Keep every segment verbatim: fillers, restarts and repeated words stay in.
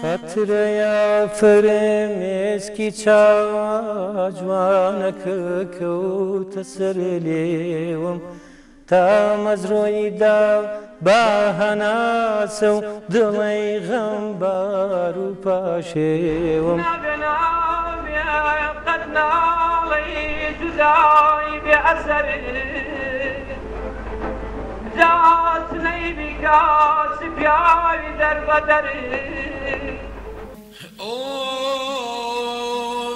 قەترەیە فرمێسکی چاوە جوانەکە کەوتە سەر لێوم تا مەزرۆیدا با هەناسە و دڵی غەمبار و پاشێوم قەت ناڵی جودایی بێئەسەر جاتنەی بیکاسی پیاوی دەربەدەر ئۆف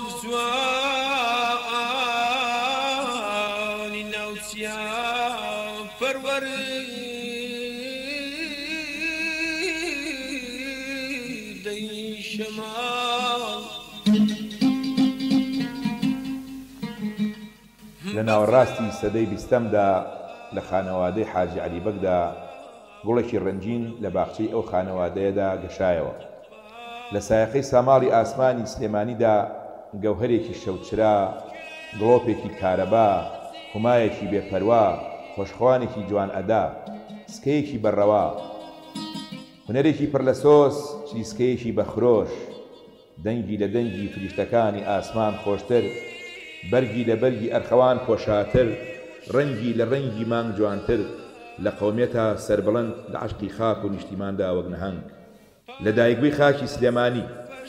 جوانی ناوچیا پەروەر دەی شەماڵ لە ناوەڕاستی سەدەی بیستەمدا لە خانەوادەی حاجی عەلی بەگدا گوڵێکی ڕەنجین لە باخچەی ئەو خانەوادەیەدا گەشایەوە. لە سایەقەی ساماڵی ئاسمانی سلێمانیدا گەوهەرێکی شەوچرا، گڵۆپێکی کارەبا، هومایەکی بێپەروا، خۆشخوانێکی جوان ئەدا، سکەیەکی بەڕەوا، هونەرێکی پڕ لە سۆس، چیسکەیەکی بەخرۆش، دەنگی لە دەنگی فریشتەکانی ئاسمان خۆشتر، بەرگی لە بەرگی ئەرخەوان پۆشاتر، ڕەنگی لە ڕەنگی مانگ جوانتر، لە قەومێتە سەربڵند لە عەشقی خاک و نیشتیماندا وەک نەهەنگ. لە دایکبووی خاکی سلێمانی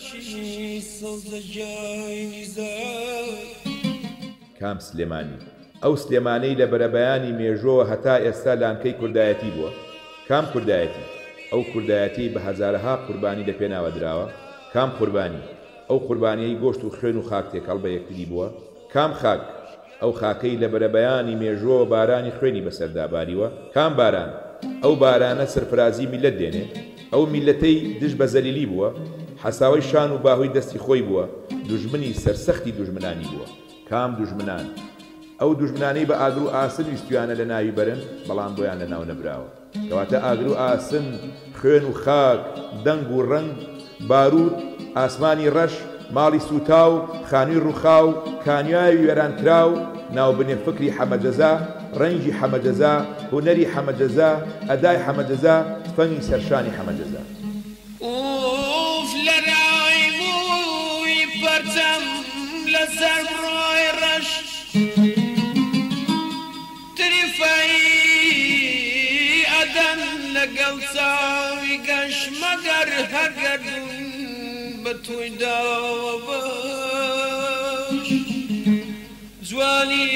کام سلێمانی ئەو سلێمانەی لە بەرەبەیانی مێژۆ هەتا ئێستا لانکەی کوردایەتی بووە. کام کوردایەتی؟ ئەو کوردایەتی بە هەزارەها قوربانی لە پێناوە دراوە. کام قوربانی؟ ئەو قوربانیەی گۆشت و خوێن و خاک تێکەڵ بە یەکتری بووە. کام خاک؟ ئەو خاکەی لە بەرەبەیانی مێژۆ بارانی خوێنی بەسەردا باریوە. کام باران؟ ئەو بارانە سەرفرازی میلەت دێنێ. ئەو میلەتەی دژ بە زەلیلی بووە، حەساوەی شان و باهوی دەستی خۆی بووە، دوژمنی سەرسەختی دوژمنانی بووە. کام دوژمنان؟ ئەو دوژمنانەی بە ئاگر و ئاسن ویستویانە لە ناوی بەرن، بەڵام بۆیان لە ناو نەبراوە. کەواتە ئاگر و ئاسن، خوێن و خاک، دەنگ و ڕەنگ، بارود، ئاسمانی ڕەش، ماڵی سوتاو، خانووی ڕووخاو، کانیاوی وێرانکراو، ناوبنێ فکری حەمەجەزا، ڕەنگی حەمەجەزا، هونەری حەمەجەزا، ئەدای حەمەجەزا، فەنی سەرشانی حەمەجەزا. ئوف لە ڕای مووی پەرچەم لەسەر ڕۆی ڕەش تریفەی ئەدەن لەگەڵ چاوی گەش مەگەر هەرگەردون بە توی داوە بەش جوانی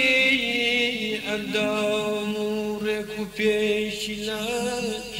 ئەندام و ڕێک و پێشی لەش.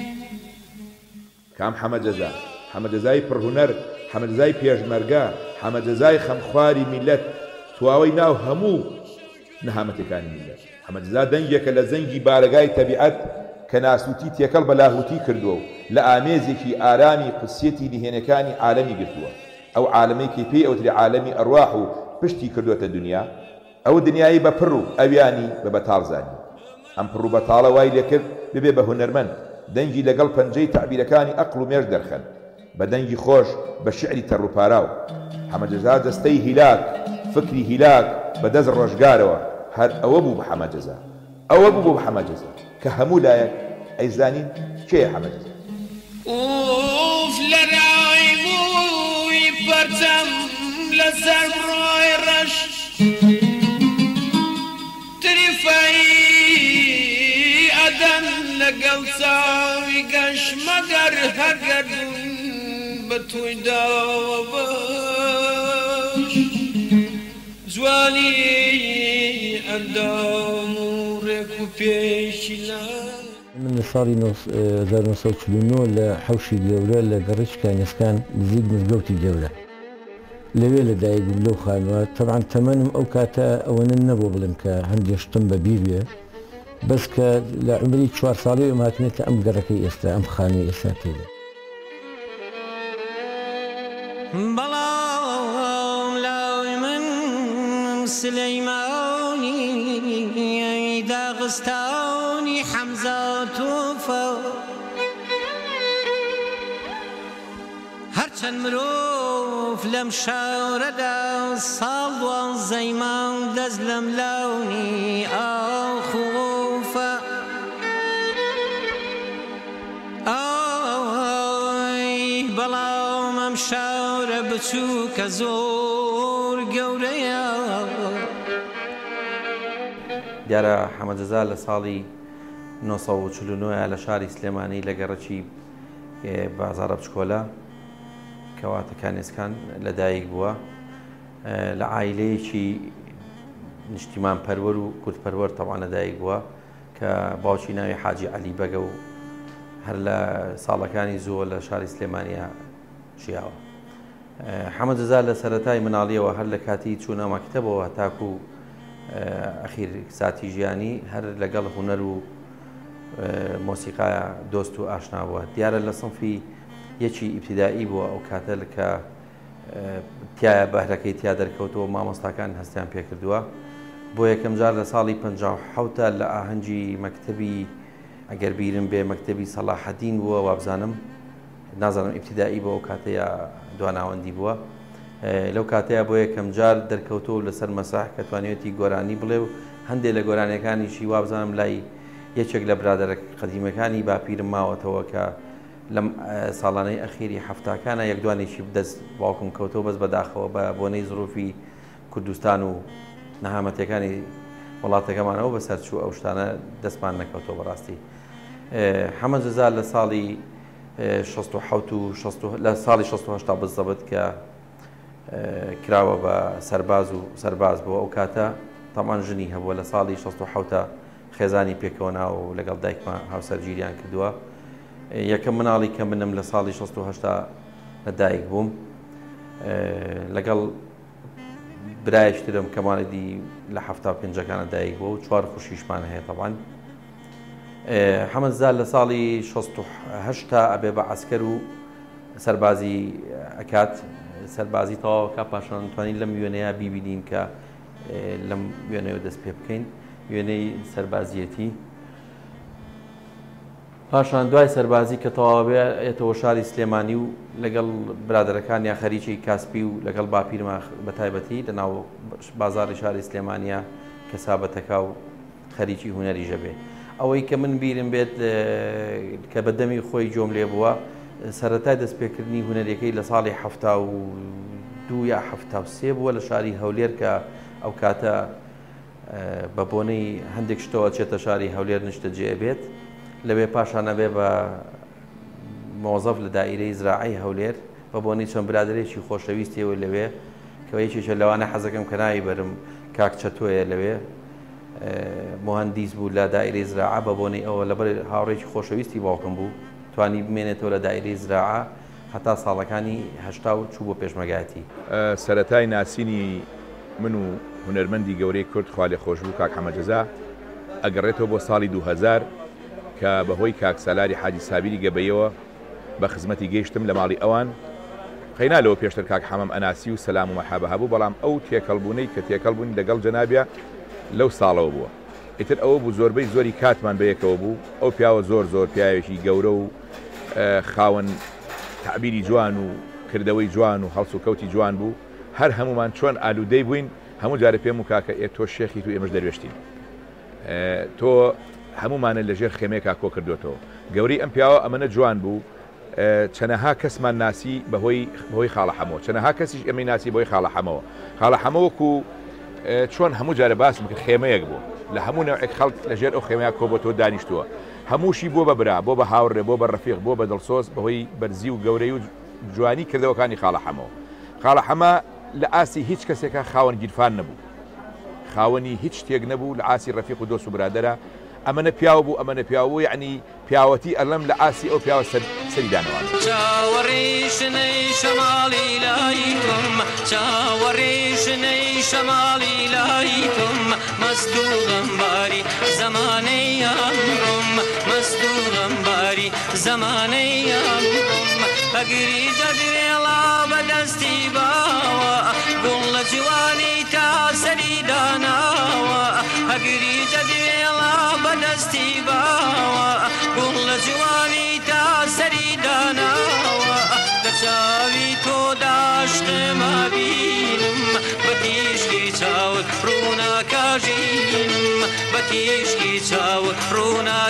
کام حەمەجەزا؟ حەمەجەزای پڕهونەر، حەمەجەزای پێشمەرگە، حەمەجەزای خەمخواری میلەت، تواوەی ناو هەموو نەهامەتەکانی میلەت. حەمەجەزا دەنگێکە لە زەنگی بارەگای تەبیعەت کە ناسووتی تێکەڵ بە لاهوتی کردووە و لە ئامێزێکی ئارامی قوسیەتی نهێنەکانی عالەمی گرتووە. ئەو عالەمەی کە پێی ئەوترێ عالەمی ئەرواح و پشتی کردوتە دنیا، ئەو دنیایی بە پڕ و ئەویانی بە بەتاڵزانی. ئەم پڕ و بەتاڵە وای لێ کرد ببێ بە هونەرمەند، دەنگی لەگەڵ پەنجەی تعبیرەکانی ئەقڵ و مێژ دەرخەن، بە دەنگی خۆش بە شعری تەڕوپاراو. حەمەجەزا دەستەی هیلاک، فکری هیلاک بەدەست ڕۆژگارەوە، هەر ئەوە بوو بە حەمەجەزا. ئەوە بوو بە حەمەجەزا کە هەموو لایەک ئەیزانین کێیە حەمەجەزا. ئوف لە ڕای مووی پەرچەم لەسەر ڕۆی ڕەش تریفەی ئەدەن لەگەڵ چاوی گەش مەگەر هەرگەردون بە توی داوە بەش جوانی ئەندام و ڕێک و پێشی لەش. من لە ساڵی هەزار و نۆ سەد و چل و نۆ لە حەوشی گەورە لە گەڕی کانیسکان نزیک مزگەوتی گەورە لەوێ لەدایک بووم لەو خانووە. تەبعاً تەمەنم ئەو کاتە ئەوەنە نەبوو بڵێم کە هەندێک شتم بەبیر بێ، بەس کە لە عمری چوار ساڵی ئەم هاتنێتە ئەم گەڕەکەی ئێستا ئەم خانووی ئێستا تێدا. بەڵام لاوی من سلەیمانی داغستانی حەمزات و فەو هەرچەند مرۆڤ لەم شارەدا ساڵ دوانزەی مانگ دەست لەم لاونی ئاخوفە ئای بەڵام شارە بچوو کە زۆر گەورەیە دیارە حەمەدەزا لە ساڵی نۆ سەد و چل و نۆ لە شاری سلێمانی لە گەڕەکی بازارە بچکۆلە کەواتە کانێسکان لەدایک بووە لە عایلەیەکی نیشتیمان پەروەر و کورتپەروەر تەواو لەدایک بووە کە باوکی ناوی حاجی عەلی بەگە و هەر لە ساڵەکانی زۆر لە شاری سلێمانیە ژیاوە. حەمەدەزا لە سەرەتای مناڵیەوە هەر لە کاتی چوونە مەکتەبەوە تاکو ئەخیر ساتی ژیانی هەر لەگەڵ هونەر و مۆسیقایە دۆست و ئاشنا بووە. دیارە لە سنفی یەکی ئیبتیدایی بووە ئەو کاتە کە تایە بەهرەکەی تیا دەرکەوتەوە مامۆستاکان هەستیان پێکردووە. بۆ یەکەم جار لە ساڵی پەنجا و حەوتە لە ئاهەنگی مەکتەبی ئەگەر بیرم بێ مەکتەبی سەلاحەدین بووە وابزانم نازانم ئیبتیدایی بۆ ئەو کاتەیە دواناوەندی بووە. لەو کاتەیە بۆ یەکەم جار دەرکەوتەوە لەسەر مەساح کە توانێتی گۆرانی بڵێ و هەندێک لە گۆرانەکانیشی وابزانم لای یەکێک لە برادەرە قەدیمەکانی باپیرم ماوەتەوە کە لەم ساڵانەی ئەخیری هەفتاکانە یەکدوانێکی بدەست باوکم کەوتەوە بەس بەداخەوە بە بۆنەی زروفی کوردستان و نەهامەتیەکانی وڵاتەکەمانەوە بەسەرچوو ئەو شتانە دەستمان نەکەوتەوە بەڕاستی. حەمەدەزا لە ساڵی شەست و حەوت و لە ساڵی شەست و هەشتا بزەبت کە کراوە بە سەرباز و سەرباز بووە ئەو کاتە تەمان ژنی هەبووە لە ساڵی شەست و حەوتە خێزانی پێکەوەنا و لەگەڵ دایکمان هاوسەرگیریان کردووە. یەکەم مناڵی کە منم لە ساڵی شەست و هەشتا لەدایک بووم لەگەڵ برایشترم کەمانێتی لە هەفتا و پێنجەکانە دایک بووە و چوار خوشیشمان هەیە تەبان. حەمەدەزا لە ساڵی شەست و هەشتا ئەبێ بە عەسکەر و سەربازی ئەکات سەربازی تەواوەکە پاشان توانین لەم وێنەیە بیبینین کە لەم وێنەیە دەست پێ بکەین وێنەی سەربازیەتی. پاشان دوای سەربازی کە تەواوێتەوە شاری سلێمانی و لەگەڵ برادەرەکان یا خەریکی کاسپی و لەگەڵ باپیرما بەتایبەتی لەناو بازاری شاری سلێمانیا کە سابەتەکە و خەریکی هونەری ژەبێ. ئەوەی کە من بیرم بێت کە بەدەمی خۆی جۆم لێ بووە سەرەتای دەستپێکردنی هونەرەکەی لە ساڵی هەفتا و دوو یا هەفتا و سێ بووە لە شاری هەولێر کە ئەو کاتە بە بۆنەی هەندێک شتەوە چێتە شاری هەولێر نیشتە جێ بێت لەوێ پاشانە بێ بە مۆزەف لە دائیرەی زراعی هەولێر بە بۆنەی چەند برادرێکی خۆشەویستیەوە لەوێ کەەوە یەکێکە لەوانە حەزەکەم کە ناوی بەرم کاک چەتۆیە لەوێ مهندیس بوو لە دائیرەی زراعە بە بۆنەی ئەوە لەبەر هاوڕێکی خۆشەویستی باوکم بوو توانی بمێنێتەوە لە دائیرەی زراعە هەتا ساڵەکانی هەشتا و چوو بۆ پێشمەرگایەتی. سەرەتای ناسینی من و هونەرمەندی گەورەی کورد خوا لێ خۆش بوو کاک حەمەدەزا ئەگەڕێتەوە بۆ ساڵی دوو هەزار کە بەهۆی کاک سالاری حاجی سابیری گەبەیەوە بە خزمەتی گەیشتم لە ماڵی ئەوان خەینا لەوە پێشتر کاک حەمەم ئەناسی و سەلام و مەرحەبا هەبوو بەڵام ئەو تێکەڵبوونەی کە تێکەڵبوون لەگەڵ جەنابە لەو ساڵەوە بووە. ئیتر ئەوە بوو زۆربەی زۆری کاتمان بەیەکەوە بوو ئەو پیاوە زۆر زۆر پیاوێکی گەورە و خاوەن تعبیری جوان و کردەوەی جوان و هەڵس و کەوتی جوان بوو هەر هەمومان چۆن ئالوودەی بووین هەموو جارە پێم و کاکە ئێ تۆ شێخی تو ئێمەش دەروێشتین تۆ هەمومانە لەژێر خێمەیەکا کۆ کردوێتەوە گەوری ئەم پیاوە ئەمەنە جوان بوو چەنەها کەسمان ناسی بەهۆی بەهۆی خاڵە حەمەوە چەنەها کەسیش ئەمەی ناسی بۆی خاڵە حەمەوە خاڵە حەمەوەکو چۆن هەموو جارە باسم کرد خێمەیەک بوو لە هەموو نەوعێک خەڵک لەژێر ئەو خێمەیە کۆ بۆ تۆ دانیشتووە هەمووشی بۆ بە برا بۆ بە هاوڕێ بۆ بە ڕەفیق بۆ بە دڵسۆز بەهۆی بەرزی و گەورەی و جوانی کردەوەکانی خاڵە حەمەوە. خاڵە حەمە لە ئاسی هیچ کەسێکە خاوەن گیرفان نەبوو خاوەنی هیچ شتێک نەبوو لە ئاسی ڕەفیق و دۆست و برادەرە ئەمەنە پیاو بوو ئەمەنە پیاوە یعنی پیاوەتی ئەلەم لە ئاسی ئەو پیاوە سەریدانەوە چاوەڕێشنەی شەماڵی لای تۆم چاوەڕێشنەی شەماڵی لای تۆم مەست و غەمباری زەمانەی ئەمڕۆم مەست و غەمباری زەمانەی ئەمڕۆم ئەگری جەدوێڵا بەدەستی باوە گوڵ لە جوانی تا سەریداناوە ئەگری جەدوێڵا بەدەستی باوە گوڵ لە جوانی تا سەریداناوە لە چاوی تۆ داشتمە بینم بە تیشکی چاوت ڕووناکاژینم بە تیشکی چاوت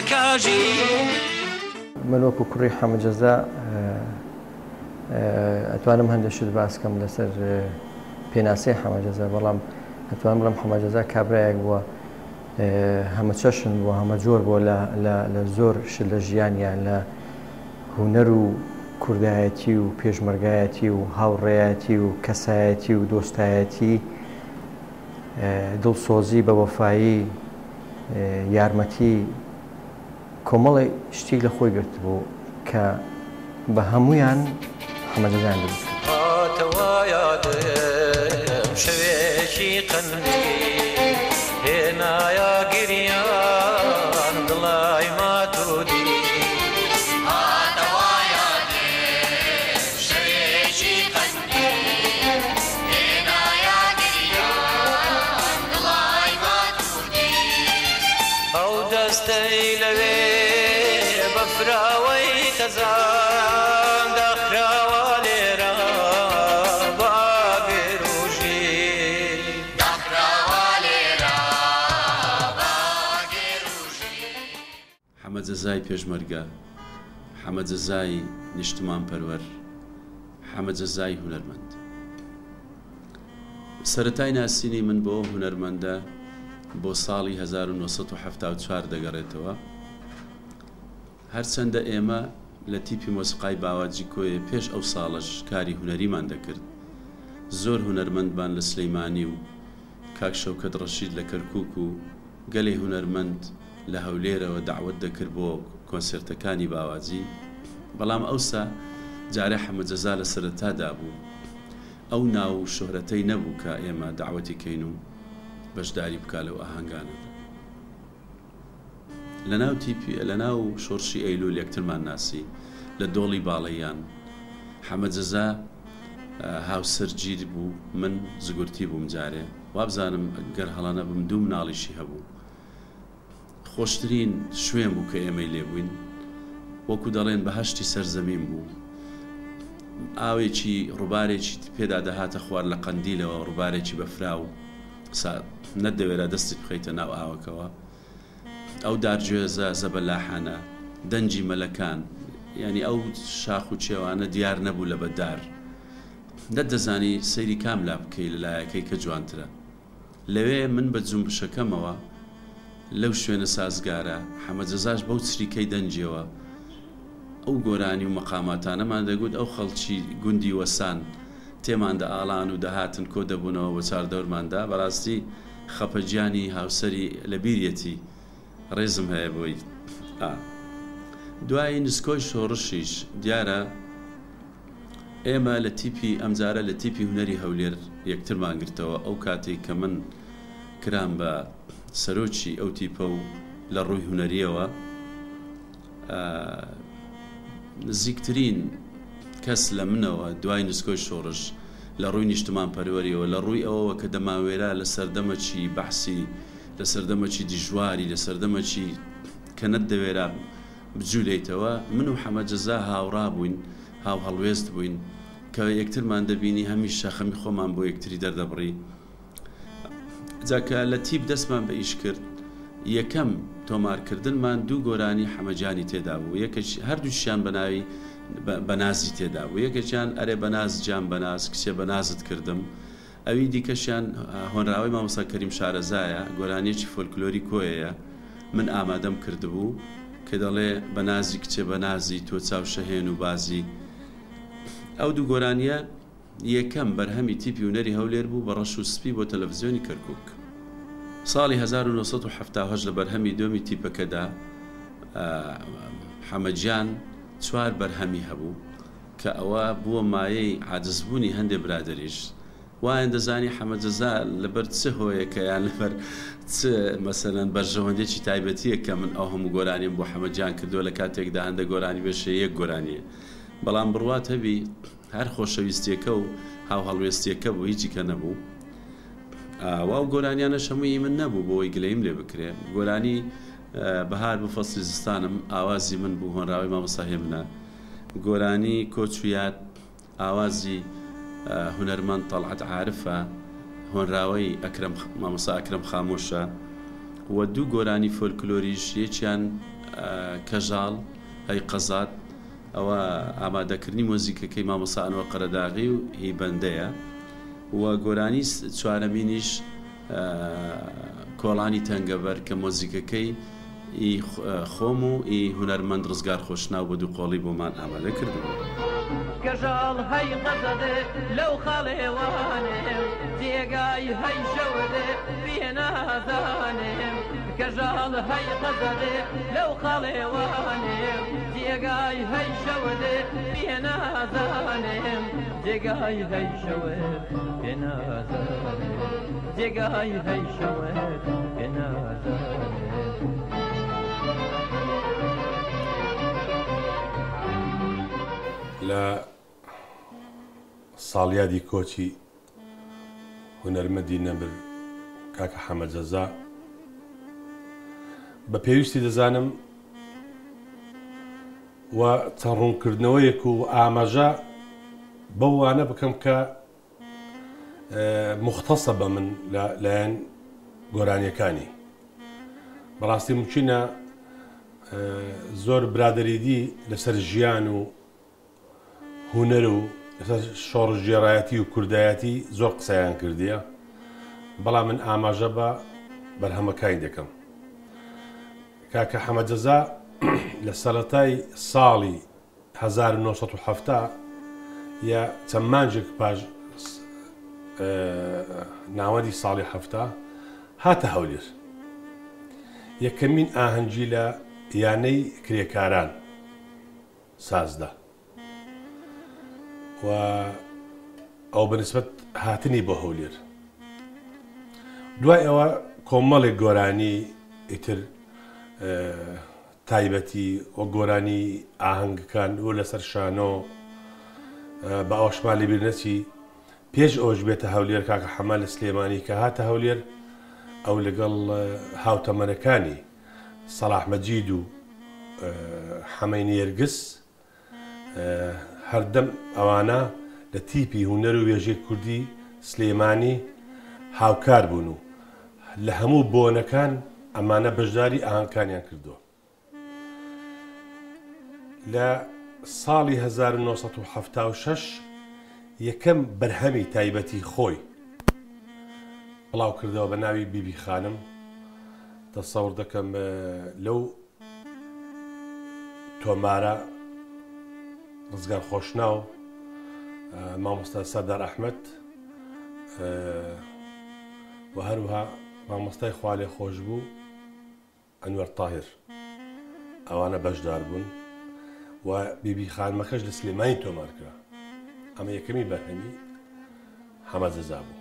ڕووناکاژین. من وەکو کوڕی حەمەدەزا ئەتوانم هەندێک شت باس بکەم لەسەر پێناسەی حەمەجەزا بەڵام ئەتوانم بڵێم حەمەجەزا کابرایەک بووە هەمە چەشن بووە هەمە جۆر بووە لە زۆر شت لە ژیانیان لە هونەر و کوردایەتی و پێشمەرگایەتی و هاوڕێیەتی و کەسایەتی و دۆستایەتی دڵسۆزی بە وەفایی یارمەتی کۆمەڵی شتێک لە خۆی گرت بوو کە بە هەمویان حەمەجەزایان دروست شوێکی قەندی هێنایە گریان دڵای ماتودی دەستەی لەوێ بەفراوەی خەزان داخراوە لێرە باگێ ڕۆژی داخراوە لێرە باگێ ڕۆژی حەمەجەزای پێشمەرگە، حەمەجەزای نیشتمان پەروەر، حەمەجەزای هونەرمەند. سەرەتای ناسینی من بۆ هونەرمەندە بۆ ساڵی هەزار و نۆسەد و هەفتاد و چوار دەگەڕێتەوە. هەرچەندە ئێمە لە تیپی مۆسیقای باواجی کۆیە پێش ئەو ساڵش کاری هونەریمان دەکرد. زۆر هونەرمەندمان لە سلەیمانی و کاک شەوکەت ڕەشید لە کەرکووک و گەلێ هونەرمەند لە هەولێرەوە داوەت دەکرد بۆ کۆنسێرتەکانی باواجی. بەڵام ئەوسا جارێ حەمەجەزا لە سەرەتادا بوو، ئەو ناو شۆهرەتەی نەبوو کە ئێمە داوەتی کەین و بەشداری بکا لەو ئاهەنگانەدا. لە ناو تیپی لە ناو شۆڕشی ئەیلول یەکترمان ناسی لە دۆڵی باڵەیان. حەمەجەزا هاوسەرگیر بوو، من زگورتی بووم جارێ، وابزانم گەر هەڵانە بم دوو مناڵیشی هەبوو. خۆشترین شوێن بوو کە ئێمەی لێبووین، وەکو دەڵێن بەهەشتی سەرزەمین بوو. ئاوێکی ڕووبارێکی پێدا دەهاتە خوار لە قەندیلەوە، ڕووبارێکی بەفرا و نەدەوێرە دەستت بخەیتە ناو ئاوەکەوە. ئەو دارگوێزە زەبەلاحانە، دەنجی مەلەکان، ینی ئەو شاخ و چێوانە دیار نەبوو لە بەدار. نەدەزانی سەیری کام لا بکەی لەلایەکەی کە جوانترە. لەوێ من بە جومبشەکەمەوە لەو شوێنە سازگارە حەمەجەزاش بەو چریکەی دەنجیەوە ئەو گۆرانی و مەقاماتانەمان دەگوت ئەو خەڵکی گوندی وەسان تێماندا ئاڵان و دەهاتن کۆ دەبوونەوە بە چاردەورماندا. بەڕاستی خەپەجیانی هاوسەری لە بیرەتی ڕێزم هەیە بۆی. دوای نسکۆی شۆڕشیش دیارە ئێمە لە تیپی ئەمجارە لە تیپی هونەری هەولێر یەکترمان گرتەوە. ئەو کاتێک کە من کرام بە سەرۆکی ئەو تیپە و لە ڕووی هونەریەوە نزیکترین کەس لە منەوە دوای نسکۆی شۆڕش لە ڕووی نیشتمان پەروەریەوە، لە ڕووی ئەوەوە کە دەماوێرا لە سەردەمەکی بەحسی، لە سەردەمەکی دیژواری، لە سەردەمەکی کە نەتدەوێرا بجوولێتەوە، من و حەمەجەزا هاوڕا بووین، هاو هەڵوێست بووین کە یەکترمان دەبینی هەمیشە خەمی خۆمان بۆ یەکتری دەردەبڕی. جاکە لە تیپ دەستمان بە ئیش کرد، یەکەم تۆمارکردنمان دوو گۆرانی حەمەجانی تێدا بوو. یەکەش هەردووشیان بەناوی بەنازی تێدا بوو. یەکێکیان ئەرێ بەناز جان بەناز کچێ بەنازت کردم. ئەوی دیکەشیان هۆنراوی مامۆستا کەریم شارەزایە، گۆرانیەکی فۆلکلۆری کۆیەیە. من ئامادەم کردبوو کە دەڵێ بەنازی کچێ بەنازی تۆ چاو شەهێن و بازی. ئەو دوو گۆرانیە یەکەم بەرهەمی تیپی هونەری هەولێر بوو بە ڕەش و سپی بۆ تەلەڤیزیۆنی کەرکووک. ساڵی هەزار و نۆسەد و هەفتاد و هەشت لە بەرهەمی دومی تیپەکەدا حەمەجیان چوار بەرهەمی هەبوو کە ئەوە بووە مایەی عاجزبوونی هەندێک برادریش. وایان دەزانی حەمەجەزا لەبەر چ هۆیەکە یان لەبەر چ مەسەلەن بەرژەوەندێکی تایبەتیە کە من ئەو هەموو گۆرانیم بۆ حەمەجیان کردووە لە کاتێکدا هەندە گۆرانی بێشە یەک گۆرانیە. بەڵام بڕوات هەبی هەر خۆشەویستیەکە و هاو هەڵوێستیەکە بوو، هیچی کە نەبوو. واو گۆرانیانە شەمووی من نەبوو بۆی گلەیم لێ بکرێ. گۆرانی بەهار بوو فەسڵی زستانم ئاوازی من بوو، هۆنراوی مامۆستا منە. گۆرانی کۆچویات ئاوازی هونەرمەند تەڵعەت عارفە، هۆنراوەی ئەکرەم مامۆستا ئەکرەم خامۆشە. و دوو گۆرانی فۆلکلۆریش، یەکیان کەژاڵ هەی قەزات ئەوە ئامادەکردنی مۆزیکەکەی مامۆستا ئەنوەر قەرەداغی و هی بەندەیە و گۆرانی چوارەمینیش کۆڵانی تەنگەبەر کە مۆزیکەکەی خۆم و ئی هونەرمەند ڕزگار خۆشناو بە دوو قۆڵی بۆمان ئامادە کردبوو. کەژاڵ هەی قەزەدێ لەو خاڵێوانێ جێگای هەی شەوەدێ پێنازانێم کەژاڵ هەی قەزەدێ لەو خاڵێوانێ جێگای هەی شەوەدێ پێنازانێم جێگای هەی شەوێت پێنازانێم جێگای هەی شەوێت پێنازانێم لە ساڵیادی کۆچی هونەرمەندی نەبر کاکە حەمەدجەزا بە پێویستی دەزانم و چەند ڕوونکردنەوەیەک و ئاماژە بەو وانە بکەم کە مختصە بە من لایەن گۆرانیەکانی بەڕاستی ممکنە زۆر برادەریدی لەسەر ژیان و هونەر و شۆڕش جێڕایەتی و کوردایەتی زۆر قسەیان کردیە بەڵام من ئاماژە بە بەرهەمەکانی دەکەم. کاکە حەمەدجەزا لە سەرەتای ساڵی هەزار و نۆ سەد و هەفتە یا چەند مانجێک پاش ناوەندی ساڵی هەفتە هاتە هەولێر یەکەمین ئاهەنگی لە یانەی کرێکاران سازدا و ئەو بەنسبەت هاتنی بۆ هەولێر. دوای ئەوە کۆمەڵێک گۆرانی ئیتر تایبەتی و گۆرانی ئاهەنگەکان و لەسەر شانۆ بە ئەوشمان لەبیر نەچی پێش ئەوش بێتە هەولێر کاکە حەمال سلێمانی کە هاتە هەولێر ئەو لەگەڵ هاوتەمەنەکانی سەلاح مەجید و حەمەینی یەرگس هەردەم ئەوانە لە تیپی هونەر و وێژەی کوردی سلێمانی هاوکار بوون و لە هەموو بۆنەکان ئەمانە بەشداری ئاهەنگەکانیان کردووە. لە ساڵی هەزار و نۆ سەد و هەفتە و شەش یەکەم بەرهەمی تایبەتی خۆی بڵاو کردەوە بە ناوی بیبی خانم. تەسەوڕ دەکەم لەو تۆمارە ڕزگار خۆشناو مامۆستا سەردار ئەحمەد و هەروەها مامۆستای خوا لێ خۆش بوو ئەنوەر تاهیر ئەوانە بەشدار بوون و بیبی خانمەکەش لە سلێمانی تۆمار کرا. ئەمە یەکەمی بەرهەمی حەمەدجەزا بوو.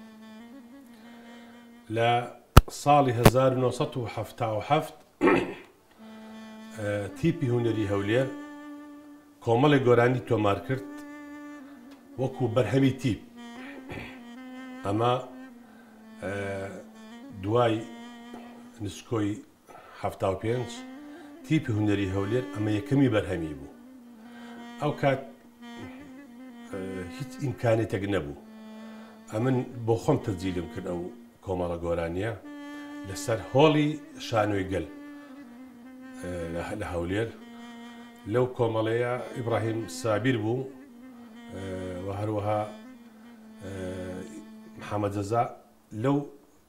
لە ساڵی هەزار و نۆ سەد و هەفتە و هەفت تیپی هونەری هەولێر کۆمەڵی گۆرانی تۆمار کرد وەکو بەرهەمی تیپ. ئەمە دوای نسکۆی هەفتە و پێنج تیپی هونەری هەولێر ئەمە یەکەمی بەرهەمی بوو. ئەو کات هیچ ئیمکانێتێک نەبوو. ئەمن بۆ خۆم تەرجیلم کرد ئەو کۆمەڵە گۆرانیە لەسەر هۆڵی شانۆی گەل لە هەولێر. لەو کۆمەڵەیە ئیبراهیم سابیر بوو و هەروەها حەمەدجەزا لەو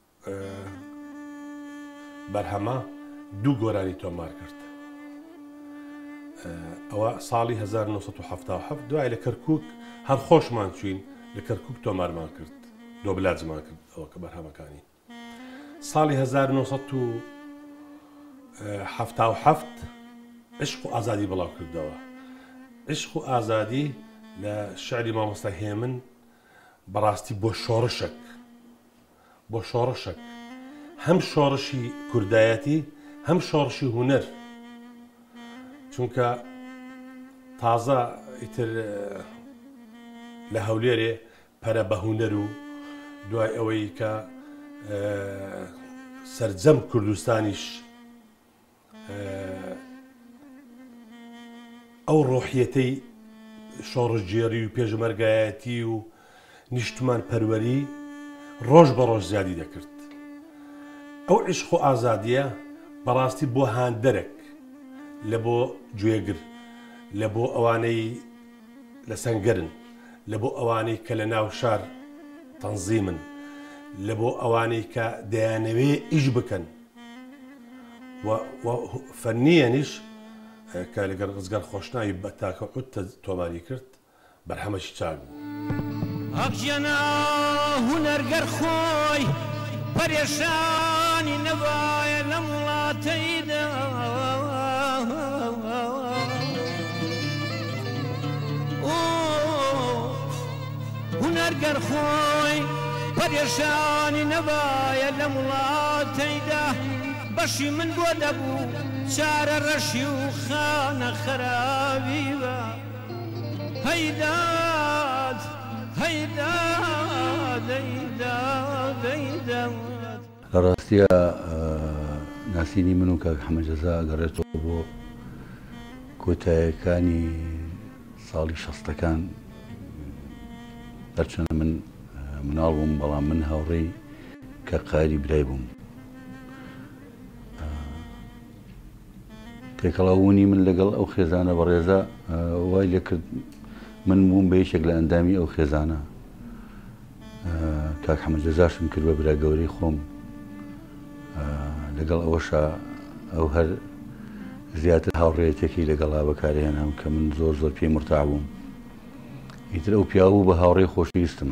بەرهەمە دوو گۆرانی تۆمار کرد. ئەوە ساڵی هەزار و نۆ سەد و هەفتە و هەفت دوای لە کەرکووک هەر خۆشمان چوین لە کەرکووک تۆمارمان کرد دۆبلاجمان کرد ئەوە کە بەرهەمەکانی. ساڵی هەزار و نۆ سەد و هەفتە و هەفت عشق و ئازادی بڵاو کردەوە. عشق و ئازادی لە شعری مامۆستا هێمن بەڕاستی بۆ شۆڕشێک بۆ شۆڕشێک هەم شۆڕشی کوردایەتی هەم شۆڕشی هونەر چونکە تازە ئیتر لە هەولێرێ پەرە بە هونەر و دوای ئەوەی کە سەرجەم کوردستانیش ئەو ڕۆحیەتەی شۆڕژگێڕی و پێشمەرگایەتی و نیشتمان پەروەری ڕۆژ بە ڕۆژ زیادی دەکرد. ئەو عشق و ئازادیە بەڕاستی بۆ هاندەرێک لە بۆ گوێگر لە بۆ ئەوانەی لە سەنگەرن لە بۆ ئەوانەی کە لە ناو شار تەنزیمن لە بۆ ئەوانەی کە دەیانەوێ ئیش بکەن فەنیەنیش کە لەگەڵ ڕزگار خۆشناوی بە تاکەوت تۆماری کرد بەرهەمەشی چاک بوو. ئەقژێنا هونەرگەر خۆی پەرێشانی نەبایە لە وڵاتەیدا هونەرگەر خۆی پەرێشانی نەبایە لە وڵاتەیدا بەشی من بۆ دەبوو چارە ڕەشی و خانە خراوی بە هەیداد هەیداد هەیداد هەیداد لە ڕاستیە ناسینی من و کاک حەمەدجەزا گەڕێتەوە بۆ کۆتاییەکانی ساڵی شەستەکان دەرچەنە من مناڵ بووم بەڵام من هاوڕێی کە قاری برای بووم تێکەڵاوونی من لەگەڵ ئەو خێزانە بەڕێزە وای لێ کرد من بووم بە یەکێک لە ئەندامی ئەو خێزانە کاک حەمەدجەزاشم کرد بە برا گەورەی خۆم لەگەڵ ئەوەشە ئەو هەر زیاتر هاوڕێیەتێکی لەگەڵا بەکارهێنام کە من زۆر زۆر پێی مرتاع بووم ئیتر ئەو پیاوە بە هاوڕێی خۆشەویستم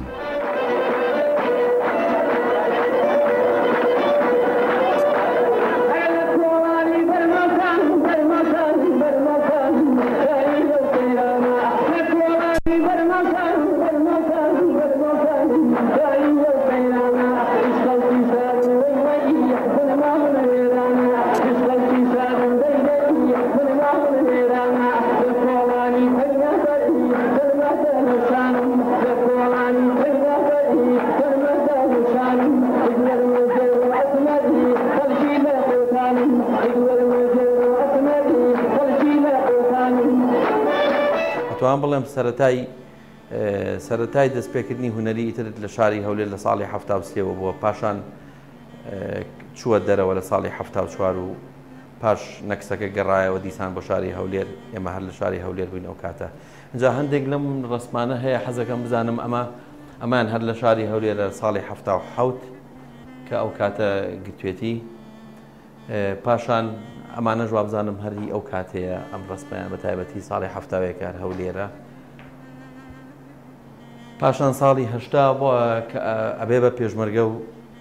توان بڵێم سەرەتای سەرەتای دەستپێکردنی هونەری ئیتر لە شاری هەولێر لە ساڵی هەفتا و سێەوە بووە پاشان چووە دەرەوە لە ساڵی هەفتا و چوار و پاش نەکسەکە گەڕایەوە دیسان بۆ شاری هەولێر ئێمە هەر لە شاری هەولێر بووین ئەو کاتە اینجا هەندێک لەم ڕسمانە هەیە حەزەکەم بزانم ئەمە ئەمان هەر لە شاری هەولێر لە ساڵی هەفتا و حەوت کە ئەو کاتە گرتوێتی پاشان ئەمانە ژوا بزانم هەری ئەو کاتەیە ئەم ڕسمیان بە تایبەتی ساڵی هەفتاوەیە کار هەولێرە پاشان ساڵی هەشتا بۆ ئەبێ بە پێشمەرگە و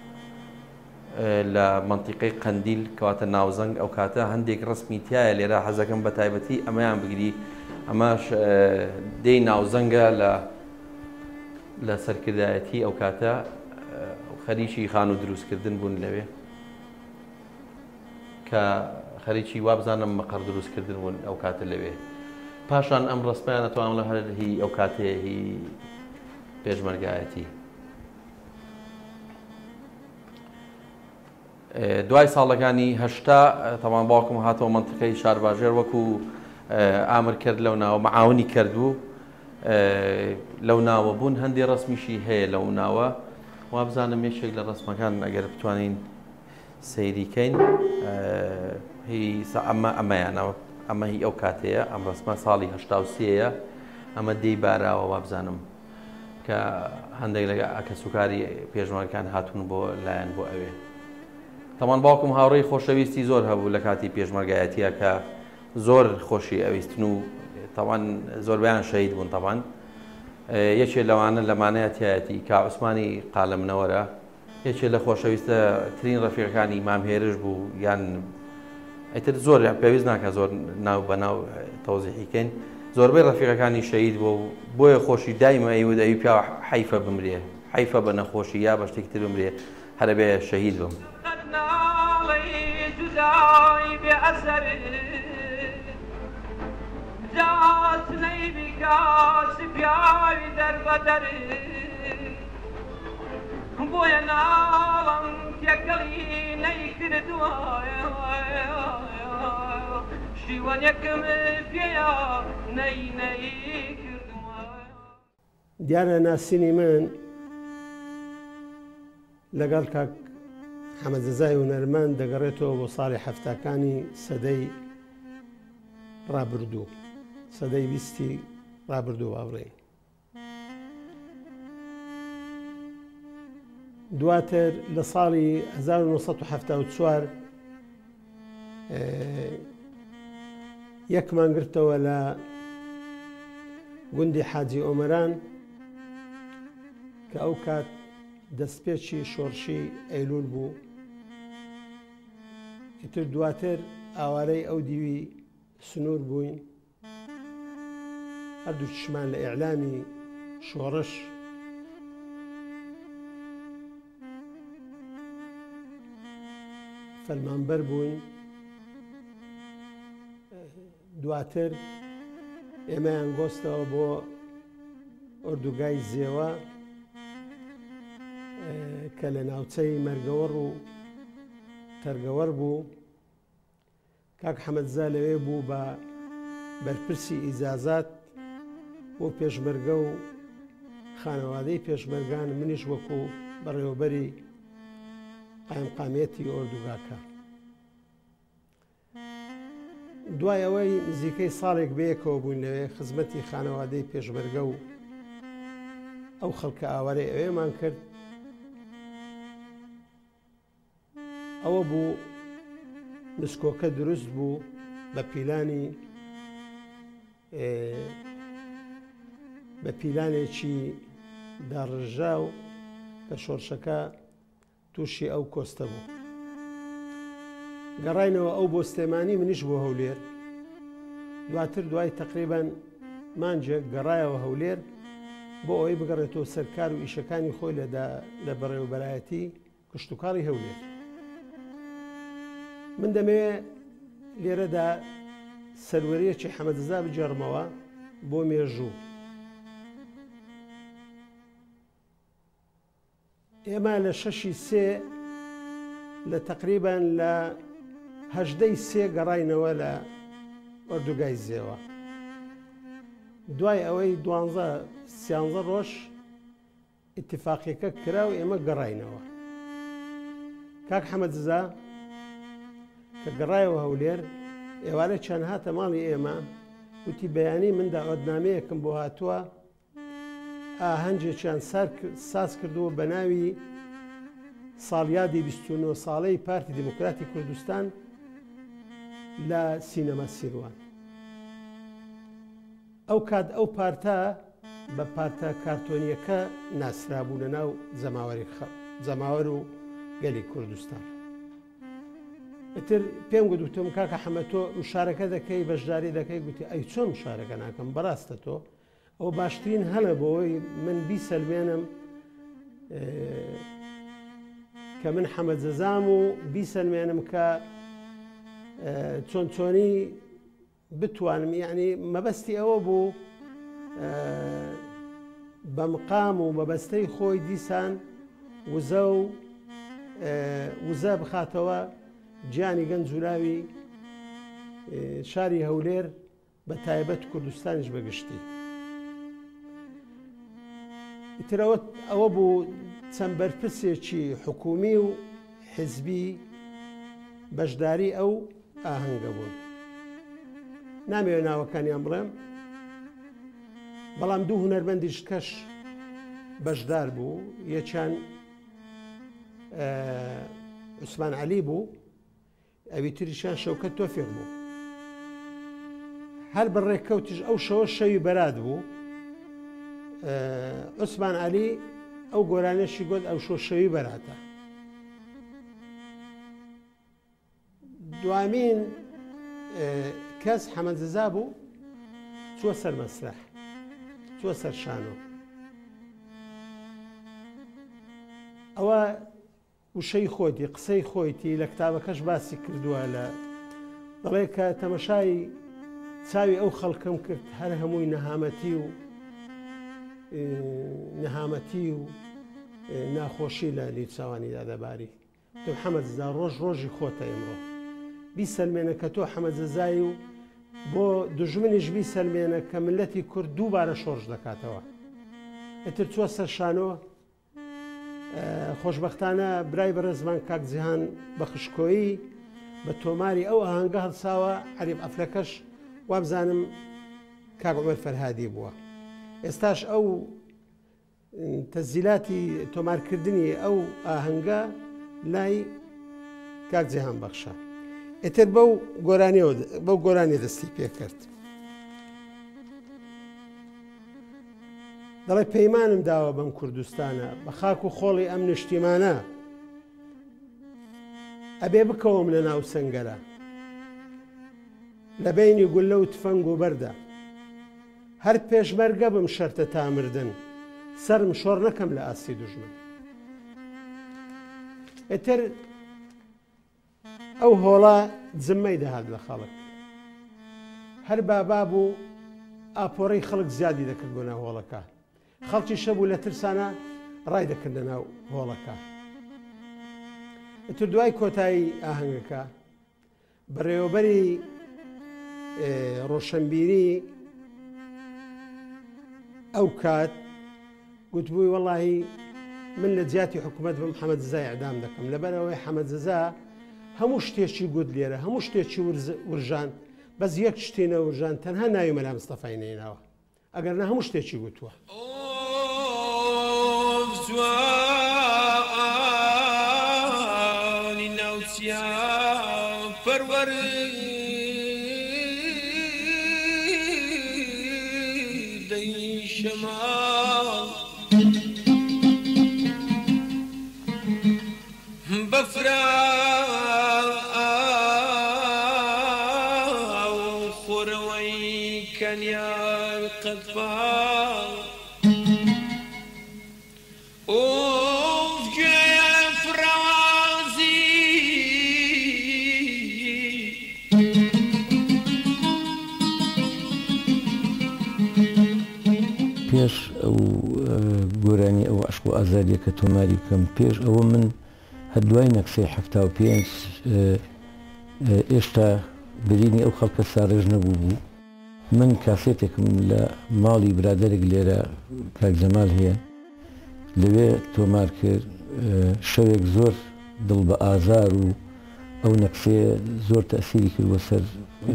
لە منتیقەی قەندیل کەواتە ناوزەنگ ئەو کاتە هەندێک ڕسمی تایە لێرە حەزەکەم بە تایبەتی ئەمەیان بگیری ئەمەش دەی ناوزەنگە لە لە سەرکردایەتی ئەو کاتە خەریکی خان و دروستکردن بوون لەوێ کە خەریکی وابزانم مەقەر دروستکردن بوون ئەو کاتە لەوێ پاشان ئەم ڕسمیان نەتوانم لە هەر هی ئەو کاتێ هی پێشمەرگایەتی دوای ساڵەکانی هەشتا تەمان باوکم هاتەوە منتیقەی شارباژێر وەکو ئامر کرد لەو ناوە مەعاونی کردبوو لەو ناوە بوون هەندێک ڕسمیشی هەیە لەو ناوە وابزانم یەکێک لە ڕسمەکان ئەگەر بتوانین سەیریکەین هی ئەمە ئەمەیانەوە ئەمە هی ئەو کاتەیە ئەم ڕسمە ساڵی هەشتا و سێیە ئەمە دەی باراوە وابزانم کە هەندێک لە ئەکە سوکاری پێشمەرگەکان هاتوون بۆ لایەن بۆ ئەوێ تەمان باوکم هاوڕێی خۆشەویستی زۆر هەبوو لە کاتی پێشمەرگایەتیە کە زۆر خۆشی ئەویستن و تەوان زۆربیان شەهید بوون تەوان یەکێ لەوانە لەمانەتیایەتی کا عوسمانی قالەمنەوەرە یەکێ لە خۆشەویستە ترین ڕەفیقەکانی مامهێرش بوو یان ئیتر زۆر پێویست ناکە زۆر ناو بە ناو تەوزیحیکەین زۆربەی ڕەفیقەکانی شەهید بوو بۆیە خۆشی دایمە ئەیود ئەوی پیا حەیفە بمرێ حەیفە بە نەخۆشی یا بە شتێکی تر بمرێ هەرە بێ شەهید بم بۆیە ناڵم تێکەڵی نەیکردووە شیوەنێکم پێیە نەی نەیکردووە. دیارە ناسینی من لەگەڵ کاک حەمەدجەزای هونەرمەند دەگەڕێتەوە بۆ ساڵی هەفتاکانی سەدەی ڕابردوو سەدەی بیستی ڕابردوو باوڕێ. دواتر لە ساڵی هەزار و نۆسەد و هەفتاد و چوار یەکمان گرتەوە لە گوندی حاجی ئۆمەران کە ئەو کات دەستپێکی شۆڕشی ئەیلول بوو. ئیتر دواتر ئاوارەی ئەو دیوی سنوور بووین، هەردوو چشمان لە ئیعلامی شۆڕش فەرمانبەر بووین. دواتر ئێمەیان گۆستەوە بۆ ئۆردوگای زێوە کە لە ناوچەی مەرگەوەڕ و تەرگەوەر بوو. کاک حەمەدزا لەوێ بوو بە بەرپرسی ئیجازات بۆ پێشمەرگە و خانەوادەی پێشمەرگان، منیش وەکو بەڕێوەبەری قایمقامێتی ئۆردوگاکە. دوای ئەوەی نزیکەی ساڵێک بەیەکەوە بووین لەوێ خزمەتی خانەوادەی پێشمەرگە و ئەو خەڵکە ئاوارەی ئەوێمان کرد. ئەوە بوو نسکۆکە دروست بوو بە پیلانی بە پیلانێکی داڕژاو کە شۆڕشەکە تووشی ئەو کۆستە بوو. گەڕاینەوە ئەو بۆ سلێمانی، منیش بۆ هەولێر. دواتر دوای تقریبان مانجێک گەڕایەوە هەولێر بۆ ئەوەی بگەڕێتەوە سەرکار و ئیشەکانی خۆی لە بەڕێوەبەرایەتی کشتوکاڵی هەولێر. من دەمەوێ لێرەدا سەروەریەکی حەمەدزا بجێڕمەوە بۆ مێژوو. ئێمە لە شەشی سێ لە تقریبان لە هەژدەی سێ گەڕاینەوە لە ئۆردوگای زێوە. دوای ئەوەی دوانزە سیانزە ڕۆژ ئیتیفاقیەکە کرا و ئێمە گەڕاینەوە. کاک حەمەدزا کە گەڕایەوە هەولێر ئێوارە چەند هاتە ماڵی ئێمە، وتی بەیانی مندا ئۆدنامەیەکم بۆ هاتووە، ئاهەنجێکیان ساز کردووە بە ناوی ساڵیادی بیست و نۆ ساڵەی پارتی دیموکراتی کوردستان لە سینەما سیروان. ئەو کات ئەو پارتە بە پارتە کارتۆنیەکە ناسرابوو لە ناو زەماوەر و گەلی کوردستان. ئتر پێم گوتوتم کاکە حەمەد تۆ مشارەکە دەکەی، بەشداری دەکەی؟ گوتی ئەی چۆن مشارەکە ناکەم؟ بەڕاستە تۆ ئەو باشترین هەڵە بۆەوەی من بیسەلمێنم کە من حەمەدزەزام و بیسەلمێنم کە چۆن چۆنی بتوانم، یعنی مەبەستی ئەوە بوو بە مقام و مەبەستەی خۆی دیسان وزە و وزە بخاتەوە گیانی گەنج و لاوی شاری هەولێر بە تایبەت کوردستانیش بەگشتی. ئیتر ئەوە بوو چەند بەرپرسێکی حکومی و حزبی بەشداری ئەو ئاهەنگە بوون. نامەوێت ناوەکانیان بڵێم، بەڵام دوو هونەرمەندیش کەش بەشدار بوو. یەکیان عوسمان عەلی بوو، ئەوی تریشان شەوکەت تۆفیق بوو. هەر بەڕێککەوتیش ئەو شەوە شەوی بەراد بوو. عوسمان عەلی ئەو گۆرانێشی گوت ئەو شۆ شەوی بەراتە. دوامین کەس حەمەدزا بوو، چووە سەر مەسرح، چووە سەر شانۆ. ئەوە وشەی خۆتی، قسەی خۆیتی لە کتابەکەش باسی کردووە، لە دەڵێ کە تەمەشای چاوی ئەو خەڵکم کرد، هەر هەمووی نەهامەتی و نەهامەتی و ناخۆشی لە لیچاوانیدا دەباری. تۆ حەمەدزا ڕۆژ ڕۆژی خۆتە ئێمڕۆ، بیسەلمێنە کە تۆ حەمەدزەزایی و بۆ دوژمنیش بیسەلمێنە کە ملەتی کورد دووبارە شۆڕش دەکاتەوە. ئەتر چووە سەر شانۆ. خۆشبەختانە برای بەڕێزمان کاک جیهان بە خشکۆیی بە تۆماری ئەو ئاهەنگە هەڵساوە. عەریف ئەفلەکەش وابزانم کاک عومەر فەرهادی بووە. ئێستاش ئەو تەزیلاتی تۆمارکردنی ئەو ئاهەنگە لای کاک جیهان بەخشە. ئێتر بەو گۆرانیەوە بەو گۆرانی دەستی پێکرد. دەڵێ پەیمانم داوە بەم کوردستانە بە خاک و خۆڵی ئەم نیشتیمانە ئەبێ بکەوم لە ناو سەنگەرە لە بەینی گولە و تفەنگ و بەردە هەر پێشمەرگە بم شەرتە تامردن سەرم شۆڕ نەکەم لە ئاسی دوژمن. ئێتر ئەو هۆڵە جممەی دەهات لە خەڵک هەر بابا بوو ئاپۆڕەی خەڵک زیادی دەکرد بۆ ناو هۆڵەکە. خەڵکی شەبوو لە ترسانە ڕای دەکرد لە ناو هۆڵەکە. ئەتر دوای کۆتایی ئاهەنگەکە بەڕێوەبەری ڕۆشنبیری ئەو کات گوتبووی وەڵاهی من لە جیاتی حکوومەت بم حەمەد زەزای ئەعدام دەکەم لەبەرەوەی حەمەد زەزا هەموو شتێکی گوت لێرە هەموو شتێکی ورژان بەس یەک شتێنە ورژان تەنها ناوی مەلا مستەفای نێناوە ئەگەرنا هەموو شتێکی گوتووە. جوانی ناوچیا پەروەر دەی شەماڵ بەفرا خۆرەوەی کەنیار قەتباڵ پێش ئەو گۆرانی ئەو عشق و ئازادیە کە تۆماری بکەم پێش ئەوە من هەردوای نەکسەی هەفتا و پێنج ئێشتا برینی ئەو خەڵکە ساڕێژ نەبوو بوو من کاسێتێکم لە ماڵی برادێک لێرە کاک جەمال هەیە لەوێ تۆمار کرد شەوێک زۆر دڵ بە ئازار و ئەو نەکسێ زۆر تەسیری کرد بۆ سەر